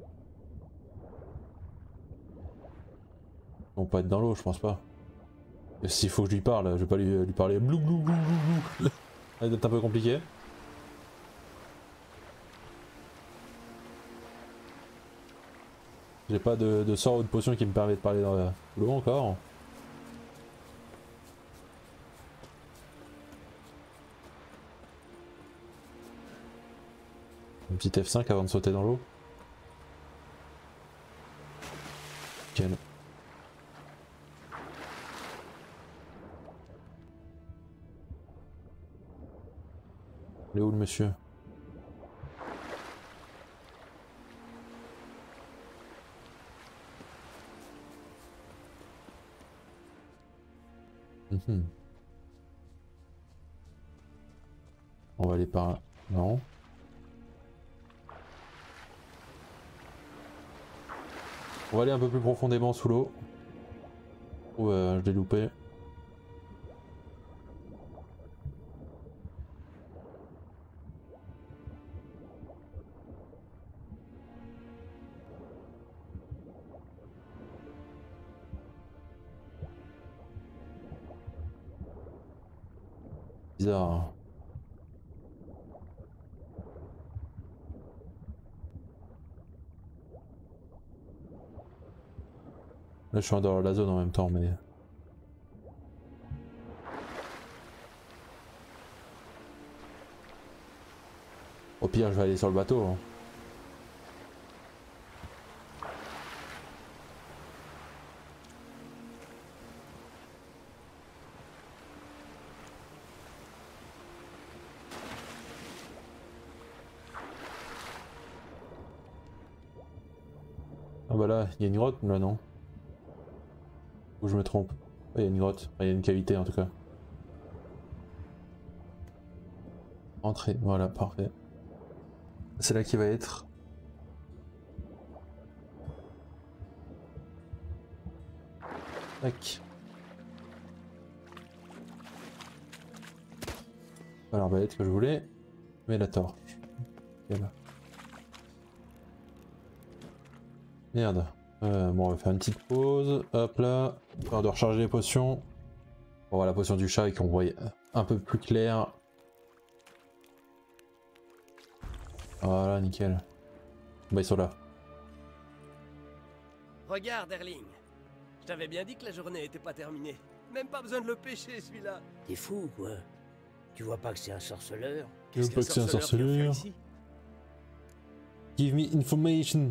Ils vont pas être dans l'eau, je pense pas. S'il faut que je lui parle, je vais pas lui parler blou blou blou blou blou. Ça va être un peu compliqué. J'ai pas de sort ou de potion qui me permet de parler dans l'eau encore. Un petit F5 avant de sauter dans l'eau. Nickel. Il est où le monsieur? On va aller par là. Non. On va aller un peu plus profondément sous l'eau. Oh, je l'ai loupé. Bizarre. Là je suis dans la zone en même temps mais... Au pire je vais aller sur le bateau. Hein. Ah bah là, il y a une grotte là non? Ou je me trompe? Il y a une grotte, il y a une cavité en tout cas. Entrée, voilà, parfait. C'est là qui va être. Tac. Pas l'arbalète que je voulais, mais la torche. Voilà. Merde. Bon, on va faire une petite pause. Hop là. On doit recharger les potions. On va voir la potion du chat et qu'on voit un peu plus clair. Voilà, nickel. Bah, ils sont là. Regarde, Erling. Je t'avais bien dit que la journée était pas terminée. Même pas besoin de le pêcher, celui-là. T'es fou, quoi. Tu vois pas que c'est un sorceleur? Qu'est-ce pas que c'est un sorceleur? Give me information.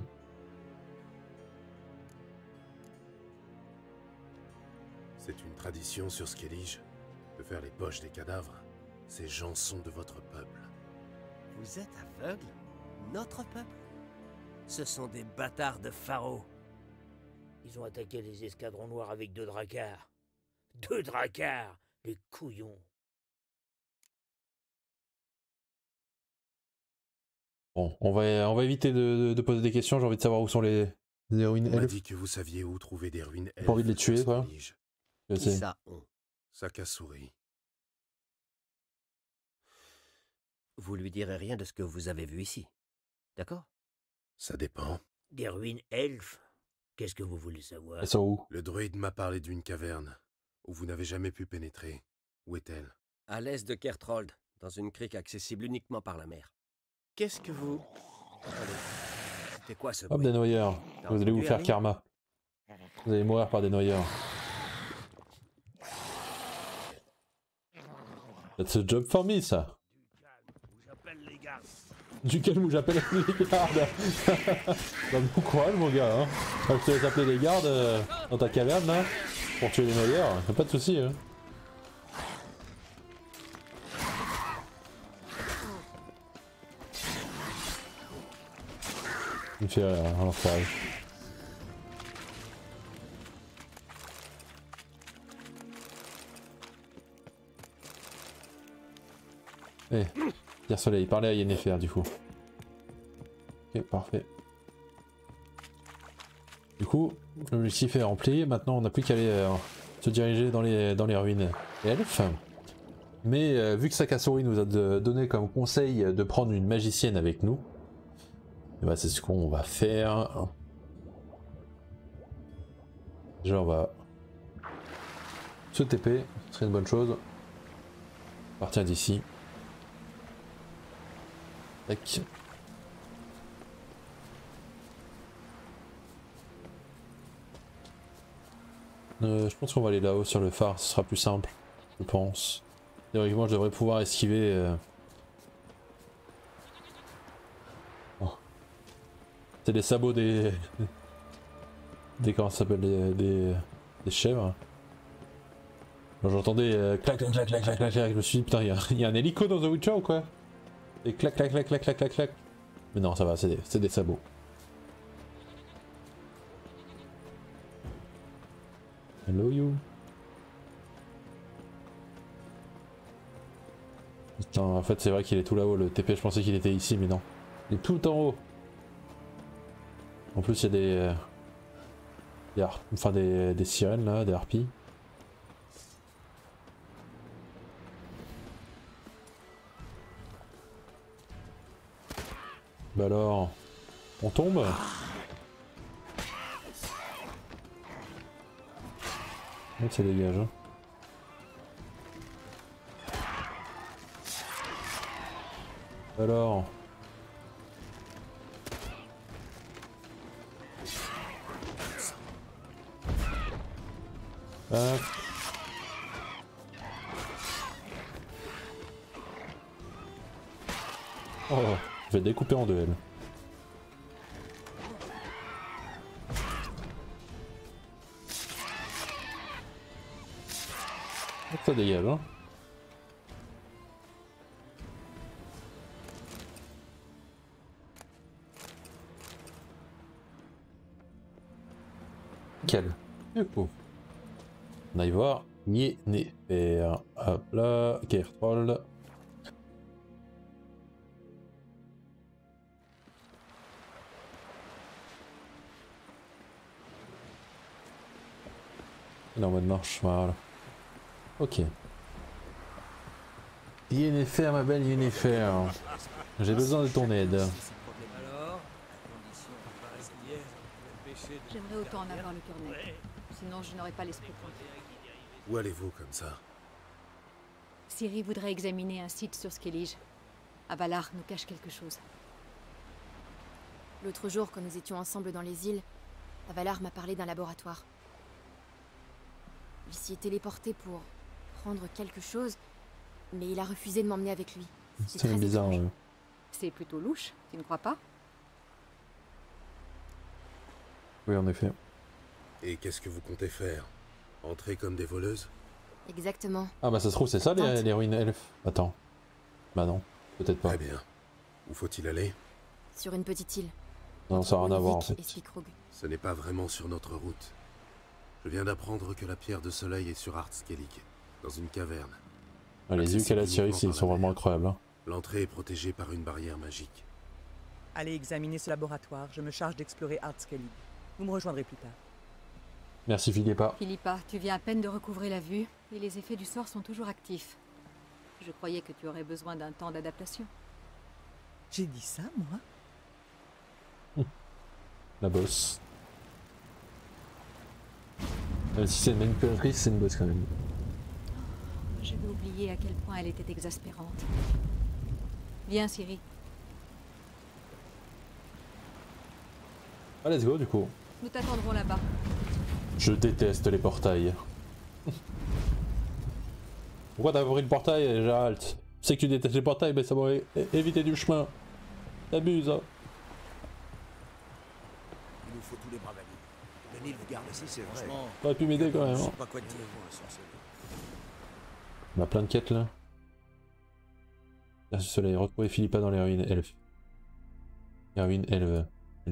C'est une tradition sur Skellige de faire les poches des cadavres. Ces gens sont de votre peuple. Vous êtes aveugle? Notre peuple? Ce sont des bâtards de Pharaon. Ils ont attaqué les escadrons noirs avec 2 dracars. 2 dracars, les couillons. Bon, on va éviter de poser des questions, j'ai envie de savoir où sont les ruines On m'a elfes. dit que vous saviez où trouver des ruines elfes. Pas envie de les tuer, quoi. Je sais. Ça, on. Sakasuri. Vous lui direz rien de ce que vous avez vu ici. D'accord? Ça dépend. Des ruines elfes? Qu'est-ce que vous voulez savoir? Elles sont où? Le druide m'a parlé d'une caverne où vous n'avez jamais pu pénétrer. Où est-elle? À l'est de Kertrold, dans une crique accessible uniquement par la mer. Qu'est-ce que vous... Attendez. C'était quoi ce Hop, bruit? des noyeurs. T'as Vous allez vous entendu, faire Harry? karma. Vous allez mourir par des noyeurs. That's a job for me, ça. Du calme où j'appelle les gardes. Bah, bon courage, mon gars. Hein. Quand je te laisse appeler les gardes dans ta caverne, là, pour tuer les noyeurs, y'a pas de soucis. Hein. Il me fait un enfoiré. Eh, Pierre Soleil, parlez à Yennefer du coup. Ok, parfait. Du coup, l'objectif est rempli. Maintenant, on n'a plus qu'à aller se diriger dans les ruines elfes. Mais vu que Sakasuri nous a donné comme conseil de prendre une magicienne avec nous, bah, c'est ce qu'on va faire. Déjà, on va ce TP, ce serait une bonne chose. Partir d'ici. Tac. Je pense qu'on va aller là-haut sur le phare, ce sera plus simple, je pense. Théoriquement, je devrais pouvoir esquiver. Oh. C'est les sabots des. Comment ça s'appelle, des chèvres. J'entendais clac clac clac clac clac clac clac. Je me suis dit putain, il y a un hélico dans The Witcher ou quoi? Et clac clac clac clac clac clac clac. Mais non, ça va, c'est des sabots. Hello you. Putain, en fait c'est vrai qu'il est tout là-haut, le TP je pensais qu'il était ici mais non. Il est tout en haut. En plus il y a des sirènes là, des harpies. Bah alors, on tombe? Donc ça dégage. Hein. Alors. Oh, je vais découper en deux elle. Ça dégage, hein. Nickel. Du coup, on aille voir Yennefer. Hop là, Gertrude. Il est en mode marche, voilà. Ok. Yennefer, ma belle Yennefer. J'ai besoin de ton aide. J'aimerais autant en avoir le cœur net. Sinon, je n'aurais pas l'esprit tranquille. Où allez-vous comme ça? Ciri voudrait examiner un site sur Skellige. Avalar nous cache quelque chose. L'autre jour, quand nous étions ensemble dans les îles, Avalar m'a parlé d'un laboratoire. Il s'y est téléporté pour prendre quelque chose, mais il a refusé de m'emmener avec lui. C'est bizarre. C'est plutôt louche, tu ne crois pas? Oui, en effet. Et qu'est-ce que vous comptez faire? Entrer comme des voleuses? Exactement. Ah bah ça se trouve c'est ça les ruines elfes. Attends. Bah non, peut-être pas. Très bien. Où faut-il aller? Sur une petite île. Non, ça n'a rien à voir en fait. Ce n'est pas vraiment sur notre route. Je viens d'apprendre que la pierre de soleil est sur Artskellig, dans une caverne. Ah, les yeux qu'elle a tirés, ils sont vraiment incroyables. Hein. L'entrée est protégée par une barrière magique. Allez examiner ce laboratoire, je me charge d'explorer Artskellig. Vous me rejoindrez plus tard. Merci Philippa. Philippa, tu viens à peine de recouvrer la vue, et les effets du sort sont toujours actifs. Je croyais que tu aurais besoin d'un temps d'adaptation. J'ai dit ça, moi? La bosse. Même si c'est une manipulatrice, c'est une bosse quand même. J'avais oublié à quel point elle était exaspérante. Viens, Ciri. Ah, let's go du coup. Nous t'attendrons là-bas. Je déteste les portails. Pourquoi t'as pris le portail, Gérald? Tu sais que tu détestes les portails, mais ça m'aurait évité du chemin. T'abuses, hein. Il nous faut tous les bravaliers. Le Nilfgaard ici, c'est vrai. T'aurais pu m'aider quand même. Hein. Pas quoi dire. On a plein de quêtes là. Merci Soleil, retrouver Philippa dans les ruines elfes. Les ruines elfes.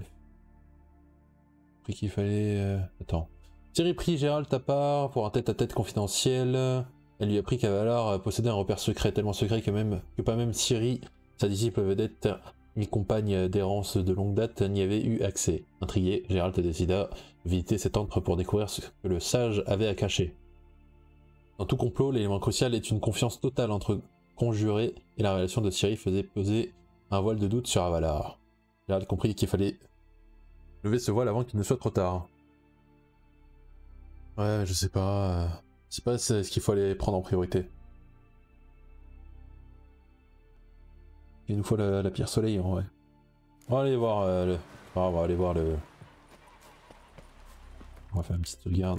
Pris qu'il fallait. Attends. Ciri prie Gérald ta part pour un tête-à-tête confidentiel. Elle lui a appris qu'Avalar possédait un repère secret, tellement secret que pas même Ciri, sa disciple vedette, ni compagne d'errance de longue date, n'y avait eu accès. Intrigué, Gérald décida de visiter cet antre pour découvrir ce que le sage avait à cacher. Dans tout complot, l'élément crucial est une confiance totale entre conjurés, et la relation de Ciri faisait peser un voile de doute sur Avalar. Gérald comprit qu'il fallait lever ce voile avant qu'il ne soit trop tard. Ouais, je sais pas. C'est pas ce qu'il faut aller prendre en priorité. Il nous faut la pierre soleil en vrai. On va aller voir on va aller voir le... On va faire une petite sauvegarde.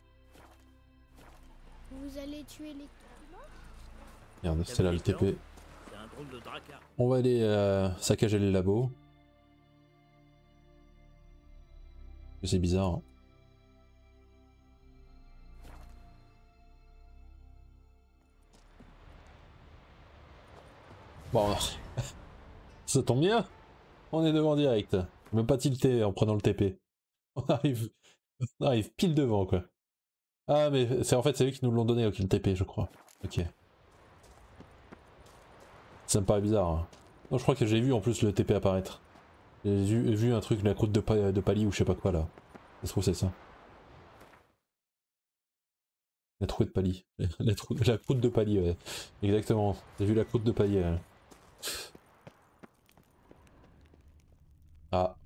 Vous allez tuer les... Merde, c'est là le TP. On va aller saccager les labos. C'est bizarre. Hein. Bon, ça tombe bien. On est devant direct. Même pas tilté en prenant le TP. On arrive pile devant quoi. Ah mais c'est en fait c'est eux qui nous l'ont donné le TP je crois. Ok. Ça me paraît bizarre. Hein. Non je crois que j'ai vu en plus le TP apparaître. J'ai vu un truc, la croûte de Pali ou je sais pas quoi là. Ça se trouve c'est ça. La croûte de Pali. La croûte de Pali ouais. Exactement. J'ai vu la croûte de Pali. Ouais. Ah.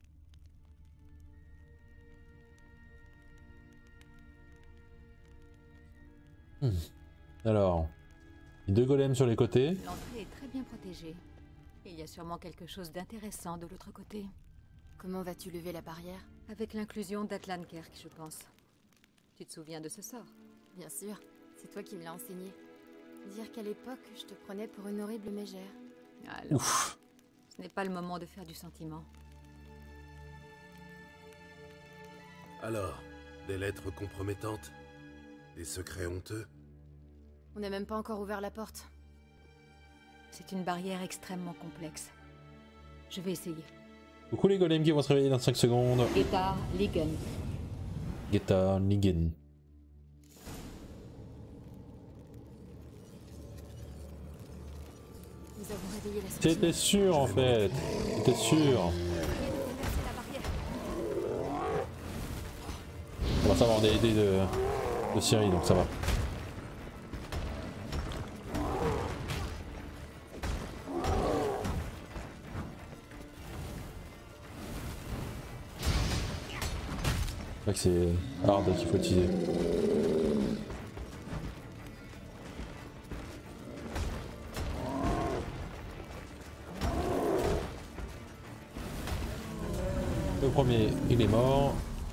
Alors, deux golems sur les côtés. L'entrée est très bien protégée. Il y a sûrement quelque chose d'intéressant de l'autre côté. Comment vas-tu lever la barrière? Avec l'inclusion d'Atlankerk, je pense. Tu te souviens de ce sort? Bien sûr, c'est toi qui me l'as enseigné. Dire qu'à l'époque, je te prenais pour une horrible mégère. Alors, ouf. Ce n'est pas le moment de faire du sentiment. Alors, des lettres compromettantes? Des secrets honteux? On n'a même pas encore ouvert la porte. C'est une barrière extrêmement complexe. Je vais essayer. Coucou les golems qui vont se réveiller dans 5 secondes. Geta Ligen. Geta Ligen. Nous avons réveillé la sortie. C'était sûr en fait. C'était sûr. On va savoir des idées de Ciri donc ça va. C'est hard qu'il faut utiliser. Le premier, il est mort.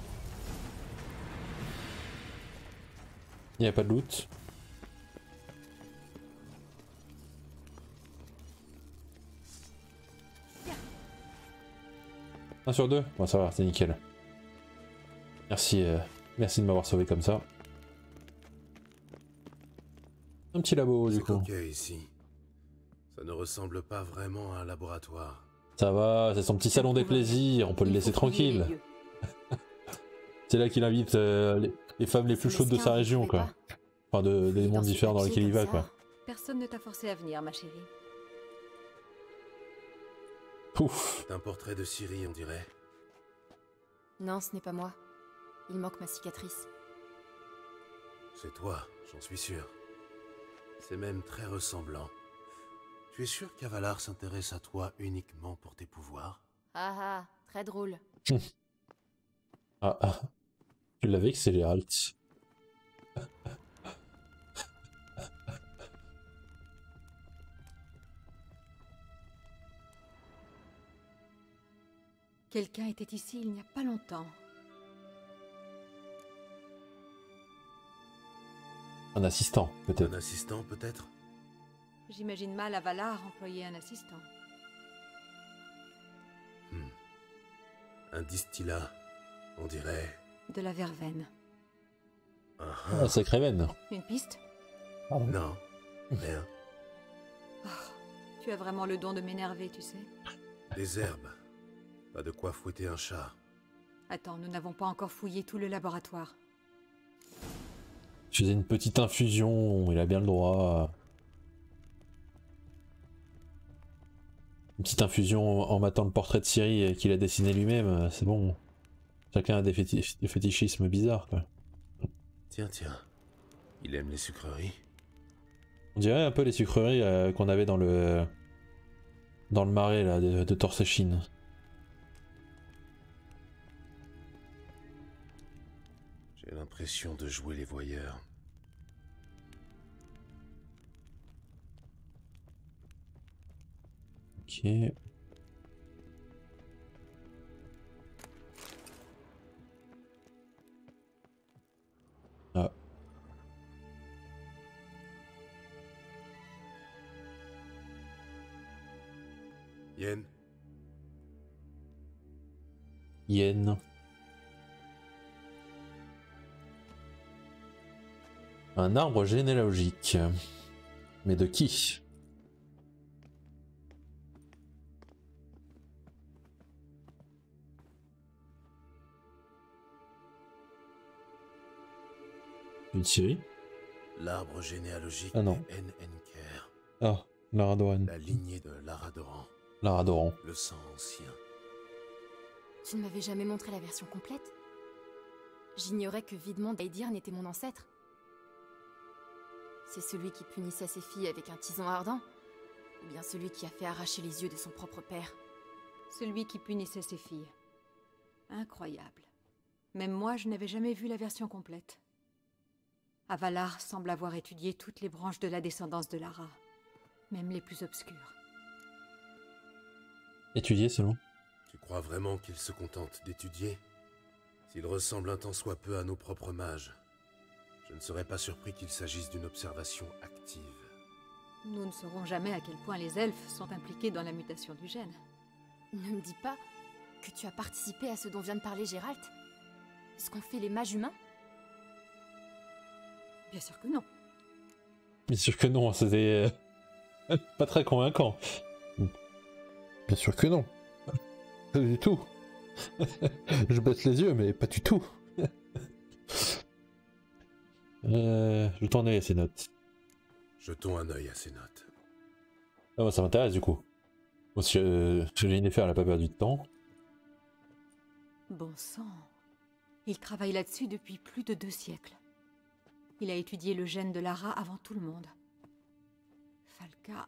Il n'y a pas de loot. Un sur deux? Bon ça va, c'est nickel. Merci, merci de m'avoir sauvé comme ça. Un petit labo du coup. Ok ici. Ça ne ressemble pas vraiment à un laboratoire. Ça va, c'est son petit salon des plaisirs, on peut le laisser tranquille. C'est là qu'il invite les femmes les plus chaudes de sa région quoi. Enfin des mondes différents dans lesquels il va quoi. Personne ne t'a forcé à venir ma chérie. Pouf. C'est un portrait de Ciri on dirait. Non, ce n'est pas moi. Il manque ma cicatrice. C'est toi, j'en suis sûr. C'est même très ressemblant. Tu es sûr qu'Avalar s'intéresse à toi uniquement pour tes pouvoirs? Ah ah, très drôle. Ah ah. Tu l'avais que c'est les Alts. Quelqu'un était ici il n'y a pas longtemps. Un assistant, peut-être. Un assistant, peut-être? J'imagine mal Avalar employer un assistant. Un distillat, on dirait... De la verveine. Ah, sacré veine. Une piste? Non, rien. Oh, tu as vraiment le don de m'énerver, tu sais. Des herbes. Pas de quoi fouetter un chat. Attends, nous n'avons pas encore fouillé tout le laboratoire. Je faisais une petite infusion, il a bien le droit. Une petite infusion en matant le portrait de Ciri qu'il a dessiné lui-même, c'est bon. Chacun a des fétichismes bizarres quoi. Tiens, il aime les sucreries. On dirait un peu les sucreries qu'on avait dans le marais là, de Torsechine. J'ai l'impression de jouer les voyeurs. Ok. Ah. Yen, Yen. Un arbre généalogique. Mais de qui? Une série? l'arbre généalogique Ah non. des Enenker. Ah, Lara Doran. La lignée de Lara Doran. Lara Doran. Le sang ancien. Tu ne m'avais jamais montré la version complète? J'ignorais que Vidmond d'Aedirn était mon ancêtre. C'est celui qui punissait ses filles avec un tison ardent? Ou bien celui qui a fait arracher les yeux de son propre père? Celui qui punissait ses filles. Incroyable. Même moi, je n'avais jamais vu la version complète. Avalar semble avoir étudié toutes les branches de la descendance de Lara, même les plus obscures. Étudier seulement. Tu crois vraiment qu'il se contente d'étudier? S'il ressemble un tant soit peu à nos propres mages, je ne serais pas surpris qu'il s'agisse d'une observation active. Nous ne saurons jamais à quel point les elfes sont impliqués dans la mutation du gène. Ne me dis pas que tu as participé à ce dont vient de parler Géralt? Ce qu'ont fait les mages humains? Bien sûr que non. Bien sûr que non, c'était pas très convaincant. Bien sûr que non. Pas du tout. Je baisse les yeux, mais pas du tout. Je tourne à ces notes. Jetons un œil à ces notes. Ah, moi, ça m'intéresse du coup. Moi, si Yennefer, elle a pas perdu de temps. Bon sang. Il travaille là-dessus depuis plus de 2 siècles. Il a étudié le gène de Lara avant tout le monde. Falka...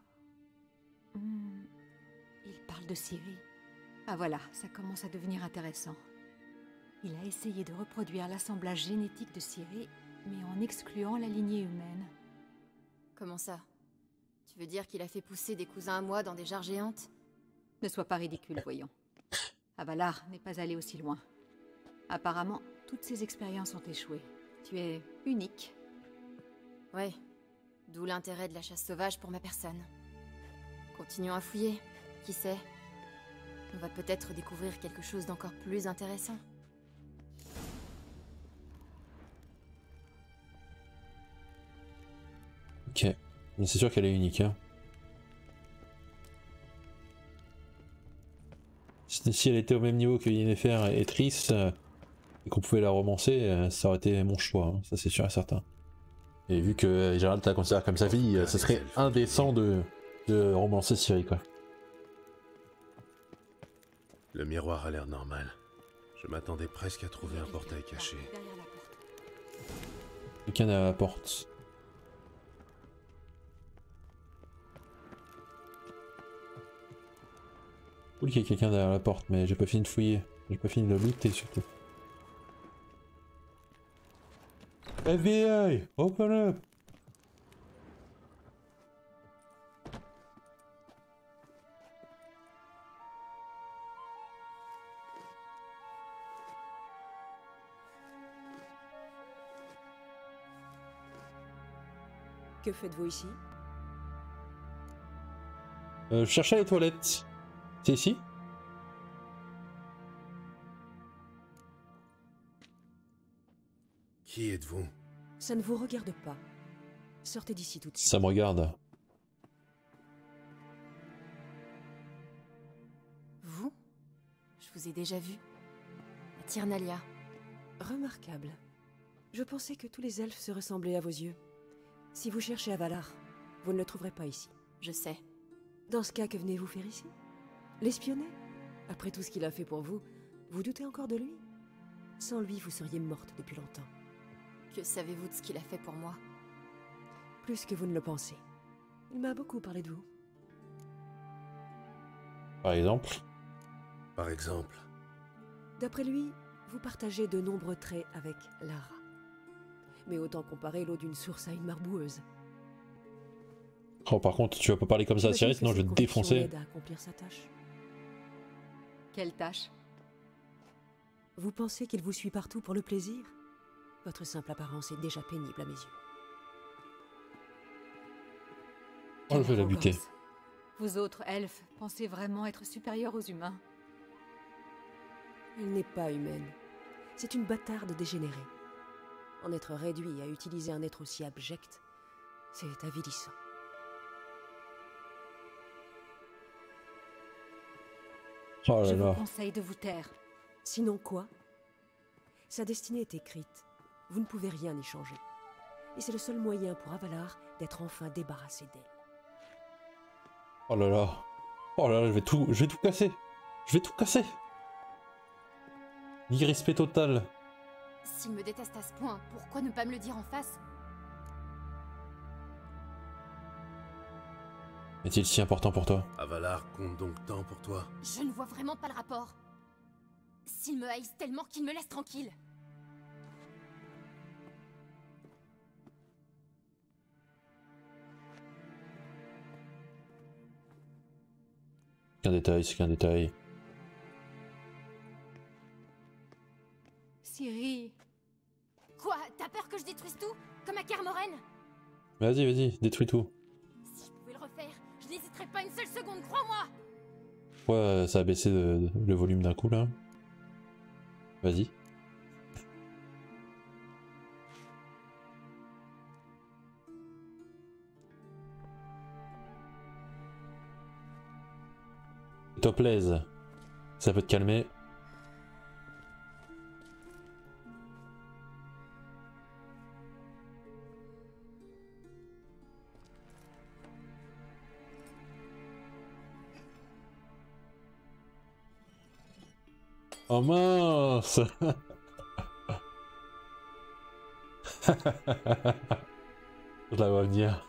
Il parle de Ciri. Ah voilà, ça commence à devenir intéressant. Il a essayé de reproduire l'assemblage génétique de Ciri, mais en excluant la lignée humaine. Comment ça? Tu veux dire qu'il a fait pousser des cousins à moi dans des jarres géantes? Ne sois pas ridicule, voyons. Avalar n'est pas allé aussi loin. Apparemment, toutes ces expériences ont échoué. Tu es unique. Ouais, d'où l'intérêt de la chasse sauvage pour ma personne. Continuons à fouiller, qui sait? On va peut-être découvrir quelque chose d'encore plus intéressant. Ok, mais c'est sûr qu'elle est unique. Hein. Si elle était au même niveau que Yennefer et Triss, et qu'on pouvait la romancer, ça aurait été mon choix, hein. Ça c'est sûr et certain. Et vu que Gérald la considère comme sa fille, ce serait indécent de romancer Ciri, quoi. Le miroir a l'air normal. Je m'attendais presque à trouver un portail caché. Quelqu'un à la porte. Cool qu'il y ait quelqu'un derrière la porte, mais j'ai pas fini de fouiller. J'ai pas fini de looter surtout. FBI! Open up! Que faites-vous ici? Je cherchais les toilettes. C'est ici? Qui êtes-vous? Ça ne vous regarde pas. Sortez d'ici tout de suite. Ça me regarde. Vous? Je vous ai déjà vu. À Tyrnalia. Remarquable. Je pensais que tous les elfes se ressemblaient à vos yeux. Si vous cherchez Avalar, vous ne le trouverez pas ici. Je sais. Dans ce cas, que venez-vous faire ici? L'espionner? Après tout ce qu'il a fait pour vous, vous doutez encore de lui? Sans lui, vous seriez morte depuis longtemps. Que savez-vous de ce qu'il a fait pour moi? Plus que vous ne le pensez. Il m'a beaucoup parlé de vous. Par exemple? Par exemple. D'après lui, vous partagez de nombreux traits avec Lara. Mais autant comparer l'eau d'une source à une mare boueuse. Oh, par contre, tu vas pas parler comme ça à Ciri, sinon je vais te défoncer. Aide à accomplir sa tâche. Quelle tâche? Vous pensez qu'il vous suit partout pour le plaisir? Votre simple apparence est déjà pénible à mes yeux. Oh, je vais la buter. Vous autres, elfes, pensez vraiment être supérieurs aux humains? Elle n'est pas humaine. C'est une bâtarde dégénérée. En être réduit à utiliser un être aussi abject, c'est avilissant. Oh là Je vous là. conseille de vous taire. Sinon quoi? Sa destinée est écrite. Vous ne pouvez rien y changer. Et c'est le seul moyen pour Avalar d'être enfin débarrassé d'elle. Oh là là. Oh là là, je vais tout casser. Je vais tout casser. Irrespect total. S'il me déteste à ce point, pourquoi ne pas me le dire en face? Est-il si important pour toi? Avalar compte donc tant pour toi? Je ne vois vraiment pas le rapport. S'ils me haïssent tellement qu'ils me laissent tranquille. C'est qu'un détail, c'est qu'un détail. Ciri. Quoi? T'as peur que je détruise tout? Comme à Kermoren? Vas-y, vas-y, détruis tout. Si je pouvais le refaire, je n'hésiterais pas une seule seconde, crois-moi! Ouais, ça a baissé le volume d'un coup là. Vas-y. S'il te plaise. Ça peut te calmer. Oh mince. Je la vois venir.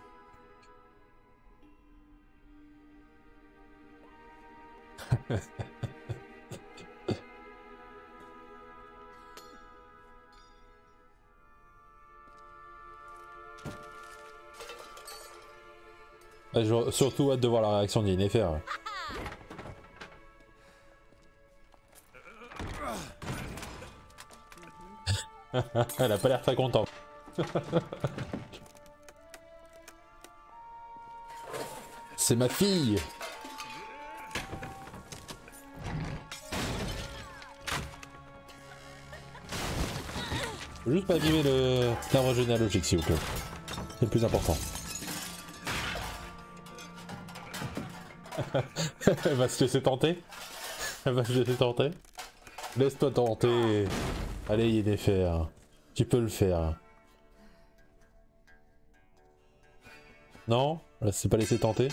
J'ai surtout hâte de voir la réaction de Yennefer. Elle a pas l'air très contente. C'est ma fille. Faut juste pas abîmer l'arbre généalogique s'il vous plaît. C'est le plus important. Elle va se laisser tenter. Elle va se laisser tenter. Laisse-toi tenter. Allez Yennefer. Tu peux le faire. Non? Elle s'est pas laissé tenter.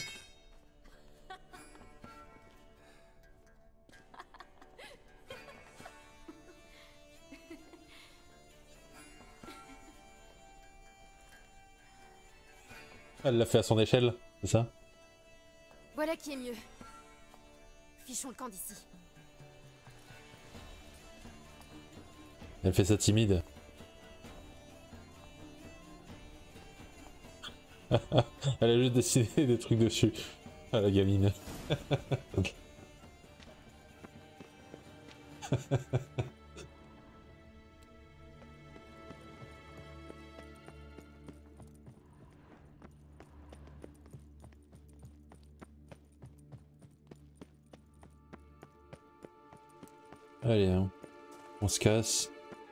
Elle l'a fait à son échelle, c'est ça? Voilà qui est mieux. Fichons le camp d'ici. Elle fait ça timide. Elle a juste dessiné des trucs dessus. Ah la gamine. Allez, hein. On se casse.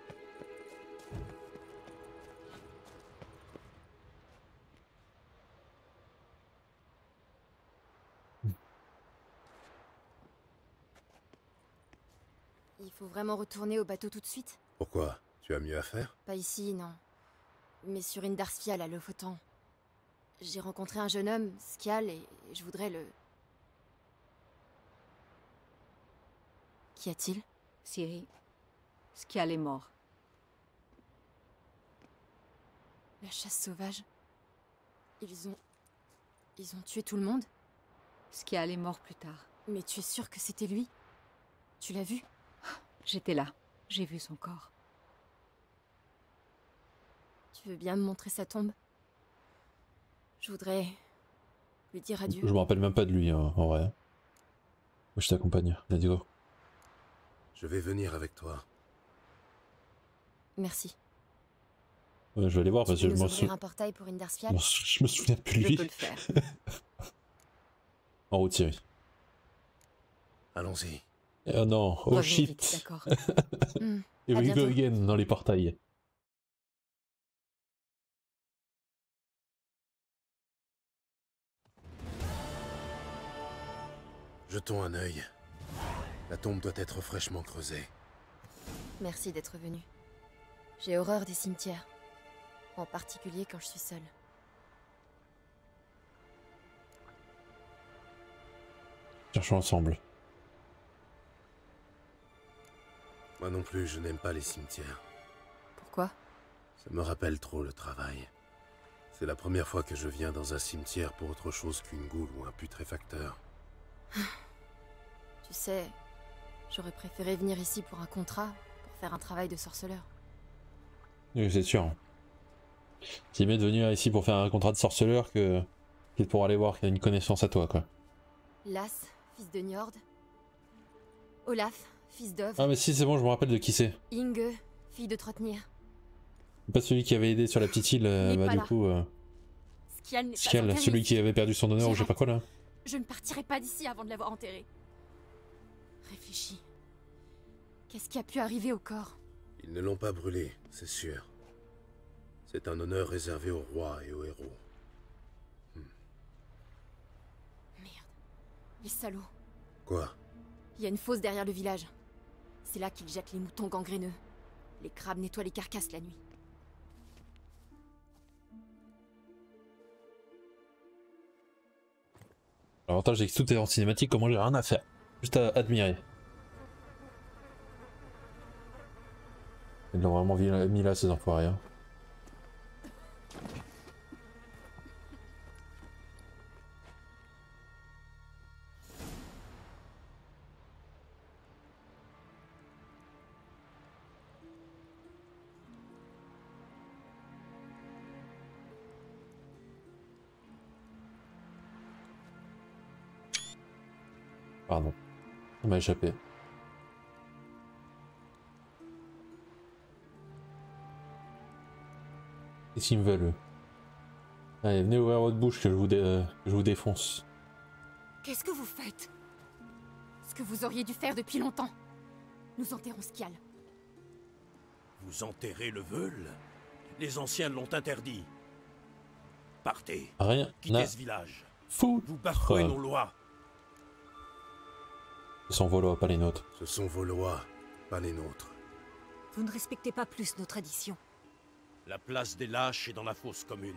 Il faut vraiment retourner au bateau tout de suite? Pourquoi? Tu as mieux à faire? Pas ici, non. Mais sur une Darsfial à Lofoten. J'ai rencontré un jeune homme, Skjal, et je voudrais le... Qu'y a-t-il? Ciri. Skjal est mort. La chasse sauvage. Ils ont tué tout le monde? Skjal est mort plus tard. Mais tu es sûr que c'était lui? Tu l'as vu? J'étais là. J'ai vu son corps. Tu veux bien me montrer sa tombe? Je voudrais Lui dire adieu. Je me rappelle même pas de lui, en vrai. Moi, je t'accompagne. Let's go. Je vais venir avec toi. Merci. Ouais, je vais aller voir parce que Tu veux nous ouvrir un portail pour Indersfial? je me souviens plus de lui. Je peux le faire. En route, Thierry. Allons-y. Oh non, oh Revenez shit. vite, d'accord. Et à we go bientôt. again dans les portails. Jetons un œil. La tombe doit être fraîchement creusée. Merci d'être venu. J'ai horreur des cimetières. En particulier quand je suis seule. Cherchons ensemble. Moi non plus, je n'aime pas les cimetières. Pourquoi? Ça me rappelle trop le travail. C'est la première fois que je viens dans un cimetière pour autre chose qu'une goule ou un putréfacteur. Tu sais, j'aurais préféré venir ici pour un contrat, pour faire un travail de sorceleur. Oui, c'est sûr. C'est mieux de venir ici pour faire un contrat de sorceleur que pour aller voir qu'il y a une connaissance à toi, quoi. Las, fils de Njord. Olaf, fils d'Ov. Ah mais si, c'est bon, je me rappelle de qui c'est. Inge, fille de Trotnir. Pas celui qui avait aidé sur la petite île, bah pas du là. coup... Skial n'est pas Skial, enterré celui ici. qui avait perdu son honneur ou je sais pas quoi là. Je ne partirai pas d'ici avant de l'avoir enterré. Réfléchis. Qu'est-ce qui a pu arriver au corps? Ils ne l'ont pas brûlé, c'est sûr. C'est un honneur réservé aux rois et aux héros. Les salauds. Quoi? Il y a une fosse derrière le village. C'est là qu'ils jettent les moutons gangréneux. Les crabes nettoient les carcasses la nuit. L'avantage c'est que tout est en cinématique, comment j'ai rien à faire. Juste à admirer. Ils l'ont vraiment mis là ces enfoirés. Hein. Pardon, ça m'a échappé. Qu'est-ce qu'ils me veulent eux? Allez, venez ouvrir votre bouche que je vous défonce. Qu'est-ce que vous faites? Ce que vous auriez dû faire depuis longtemps. Nous enterrons Skial. Vous enterrez le Veule? Les anciens l'ont interdit. Partez. Rien Quittez à ce village. foutre. Vous bafouez nos lois. Ce sont vos lois, pas les nôtres. Ce sont vos lois, pas les nôtres. Vous ne respectez pas plus nos traditions. La place des lâches est dans la fosse commune.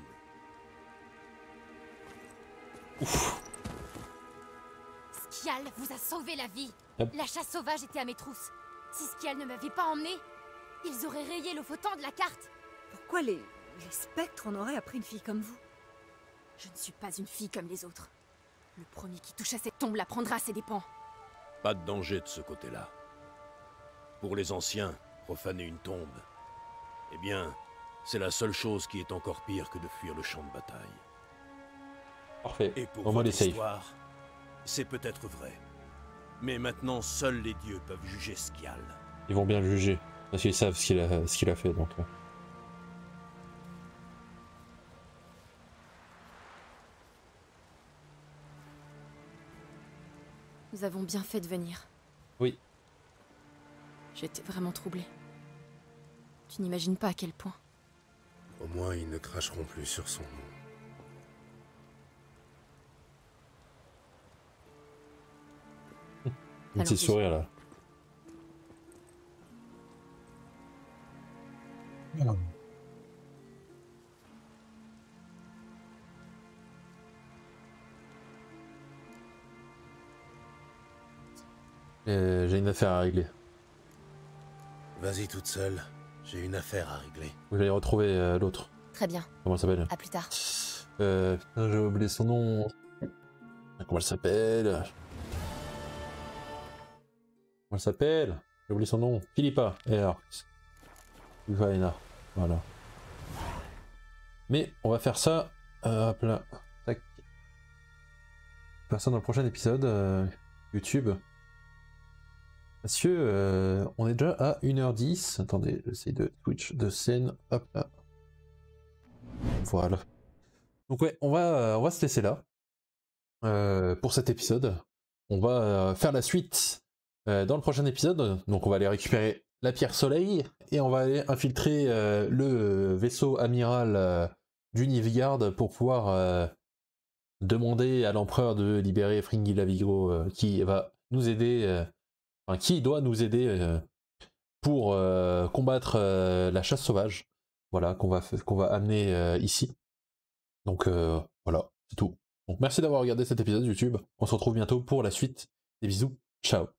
Skial vous a sauvé la vie. Yep. La chasse sauvage était à mes trousses. Si Skial ne m'avait pas emmené, ils auraient rayé le fautan de la carte. Pourquoi les spectres en auraient appris une fille comme vous? Je ne suis pas une fille comme les autres. Le premier qui touche à cette tombe la prendra à ses dépens. Pas de danger de ce côté-là. Pour les anciens, profaner une tombe, eh bien, c'est la seule chose qui est encore pire que de fuir le champ de bataille. Parfait. Et pour Au moins les votre safe. histoire, c'est peut-être vrai. Mais maintenant, seuls les dieux peuvent juger Skial. Ils vont bien le juger. Parce qu'ils savent ce qu'il a fait donc. Nous avons bien fait de venir. Oui. J'étais vraiment troublée. Tu n'imagines pas à quel point. Au moins, ils ne cracheront plus sur son nom. Un petit sourire là. J'ai une affaire à régler. Vas-y toute seule, j'ai une affaire à régler. Vous allez retrouver l'autre. Très bien. Comment elle s'appelle? À plus tard. Putain, j'ai oublié son nom. Comment elle s'appelle? Comment elle s'appelle? J'ai oublié son nom. Philippa. Et alors Vaina. Voilà. Mais on va faire ça. Hop là. Tac. faire ça dans le prochain épisode YouTube. Parce que on est déjà à 1h10. Attendez, j'essaie de switch de scène. Hop là. Voilà. Donc ouais, on va se laisser là pour cet épisode. On va faire la suite dans le prochain épisode. Donc on va aller récupérer la pierre soleil et on va aller infiltrer le vaisseau amiral du Nilfgaard pour pouvoir demander à l'empereur de libérer Fringilla Vigo qui va nous aider, enfin qui doit nous aider pour combattre la chasse sauvage. Voilà, qu'on va amener ici. Donc voilà, c'est tout. Donc merci d'avoir regardé cet épisode YouTube. On se retrouve bientôt pour la suite. Des bisous, ciao.